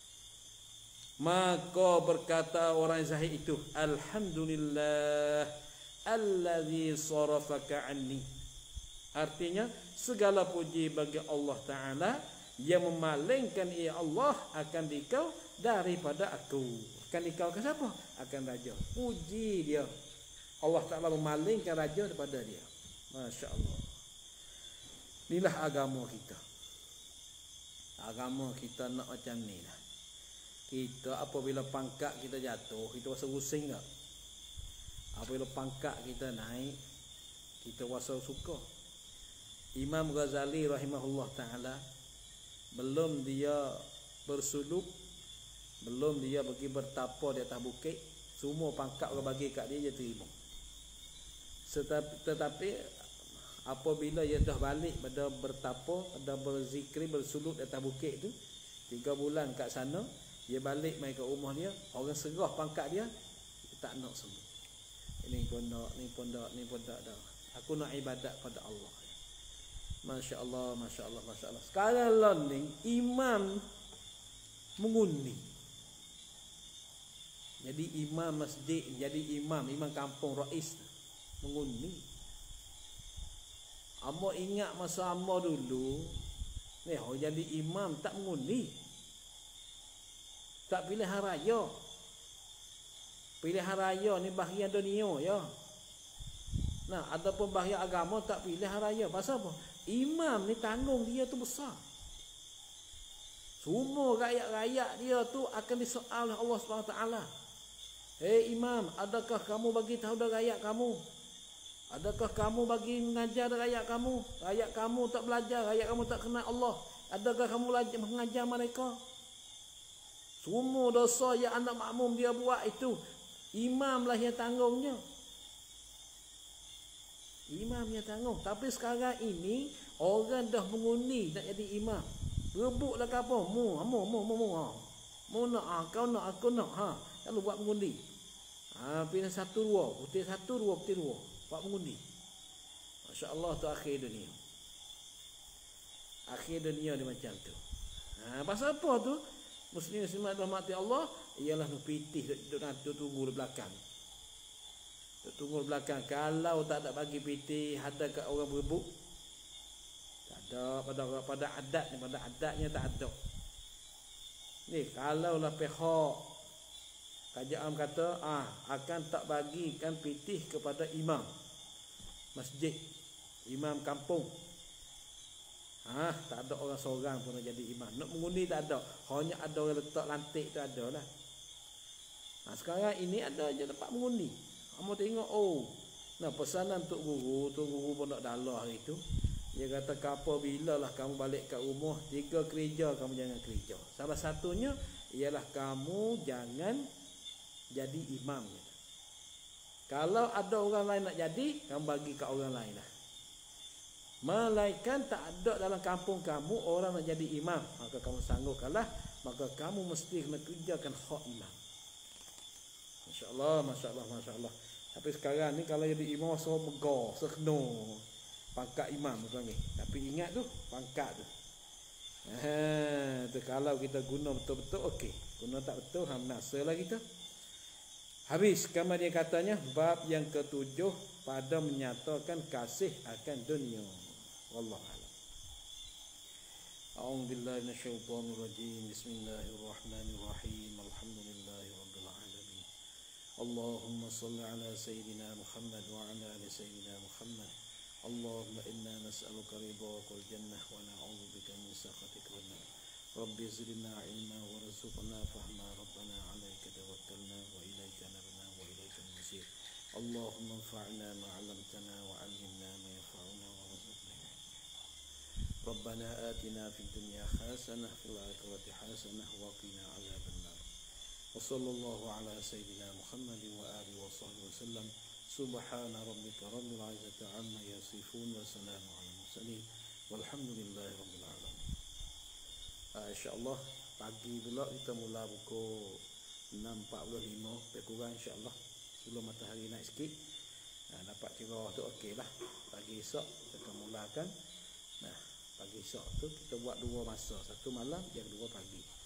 Speaker 1: Maka berkata orang zahid itu, alhamdulillah allazi sarafaka anni. Artinya segala puji bagi Allah Taala yang memalingkan ia Allah akan dikau daripada aku. Akan dikau ke siapa? Akan raja. Puji dia. Allah Taala memalingkan raja daripada dia. Masya Allah. Inilah agama kita. Agama kita nak macam ni lah. Kita apabila pangkat kita jatuh, kita rasa pusing tak? Apabila pangkat kita naik, kita rasa suka. Imam Ghazali rahimahullah ta'ala, belum dia bersuluk, belum dia pergi bertapa di atas bukit, semua pangkat orang bagi kat dia, dia terima. Tetapi, tetapi apabila dia dah balik pada bertapa, pada berzikri, bersuluk di atas bukit tu, tiga bulan kat sana, dia balik main ke rumah dia, orang serah pangkat dia, dia tak nak semua. Ini pun tak, ni pun tak, ni pun tak dah. Aku nak ibadat pada Allah. Masya Allah, Masya Allah, Masya Allah. Sekarang ni imam mengundi. Jadi imam masjid, jadi imam, imam kampung rais mengundi. Amo ingat masa amo dulu, Ni orang jadi imam tak mengundi. Tak pilihan raya. Pilihan raya ni bahagian dunia ya. Nah, ataupun bahagian agama tak pilihan raya. Pasal apa? Imam ni tanggung dia tu besar. Semua rakyat-rakyat dia tu akan disoal oleh Allah subhanahu wa taala. Hei imam, adakah kamu bagi tahu dah rakyat kamu? Adakah kamu bagi mengajar rakyat kamu? Rakyat kamu tak belajar, rakyat kamu tak kenal Allah. Adakah kamu mengajar mereka? Semua dosa yang anak makmum dia buat itu, imamlah yang tanggungnya. Imam yang tanggung. Tapi sekarang ini orang dah mengundi nak jadi imam. Rebutlah ke apa? Mu, mu, mu, mu, mu. Mu nak, ha, kau nak, aku nak. Ha, lalu buat mengundi. Ha, pilih satu dua, putih satu dua, putih dua. Buat mengundi. Masya-Allah tu akhir dunia. Akhir dunia dia macam tu. Ha, pasal apa tu? Muslim Muslimat rahmati Allah ialah nak pitih duduk duduk tunggu di belakang. Duduk tunggu di belakang. Kalau tak ada bagi pitih, ada kat orang berebut. Tak ada pada pada adatnya, pada adatnya tak ada. Ni kalaulah pihak kerajaan kata ah akan tak bagikan pitih kepada imam masjid, imam kampung. Ah, tak ada orang seorang pun nak jadi imam. Nak mengundi tak ada. Hanya ada orang letak lantik tu ada lah. Nah, sekarang ini ada je dapat mengundi. Kamu tengok, oh, nah pesanan Tok Guru, Tok Guru pun nak dalah hari tu. Dia kata, apa bila lah kamu balik kat rumah, tiga kerja kamu jangan kerja. Salah satunya ialah kamu jangan jadi imam. Kalau ada orang lain nak jadi, kamu bagi kat orang lain lah. Malaikat tak ada dalam kampung kamu orang nak jadi imam, maka kamu sanggup kalah, maka kamu mesti kena kerjakan hak imam. Masya-Allah, masya-Allah, masya-Allah. Tapi sekarang ni kalau jadi imam so megah, sekno pangkat imam tu panggil. Tapi ingat tu pangkat tu. Ha, tu kalau kita guna betul-betul okey. Guna tak betul ham nasalah kita. Habis kamar dia katanya bab yang ketujuh pada menyatakan kasih akan dunia. Wallahu a'lam. A'udzu billahi minasyaitonir rajim. Bismillahirrahmanirrahim. Alhamdulillahirabbil alamin. Allahumma shalli ala sayidina Muhammad wa ala ali sayidina Muhammad. Allahumma inna nas'aluka ridhaka wal jannah wa na'udzu bika min sakhatika wan nar. Rabbi zidna ilma warzuqna fahma rabbana 'alaika tawakkalna wa ilaika nabna wa ilaikal masir. Allahumma anfa'na ma 'allamtana wa 'allimna ma yanfa'una wa warzuqna. Rabbana atina fid dunya hasanah fil akhirati hasanah wa qina 'adzaban nar. Wa sallallahu ala sayyidina Muhammad wa alihi wa sahbihi wasallam. Subhana rabbika rabbil 'izzati 'amma yasifun wa salamun 'alal mursalin walhamdulillahi rabbil alamin. Uh, InsyaAllah pagi pula kita mula pukul enam empat puluh lima lebih kurang insyaAllah sebelum matahari naik sikit. Nah, dapat cerah tu okey lah. Pagi esok kita akan mulakan. Nah, pagi esok tu kita buat dua masa, satu malam yang kedua pagi.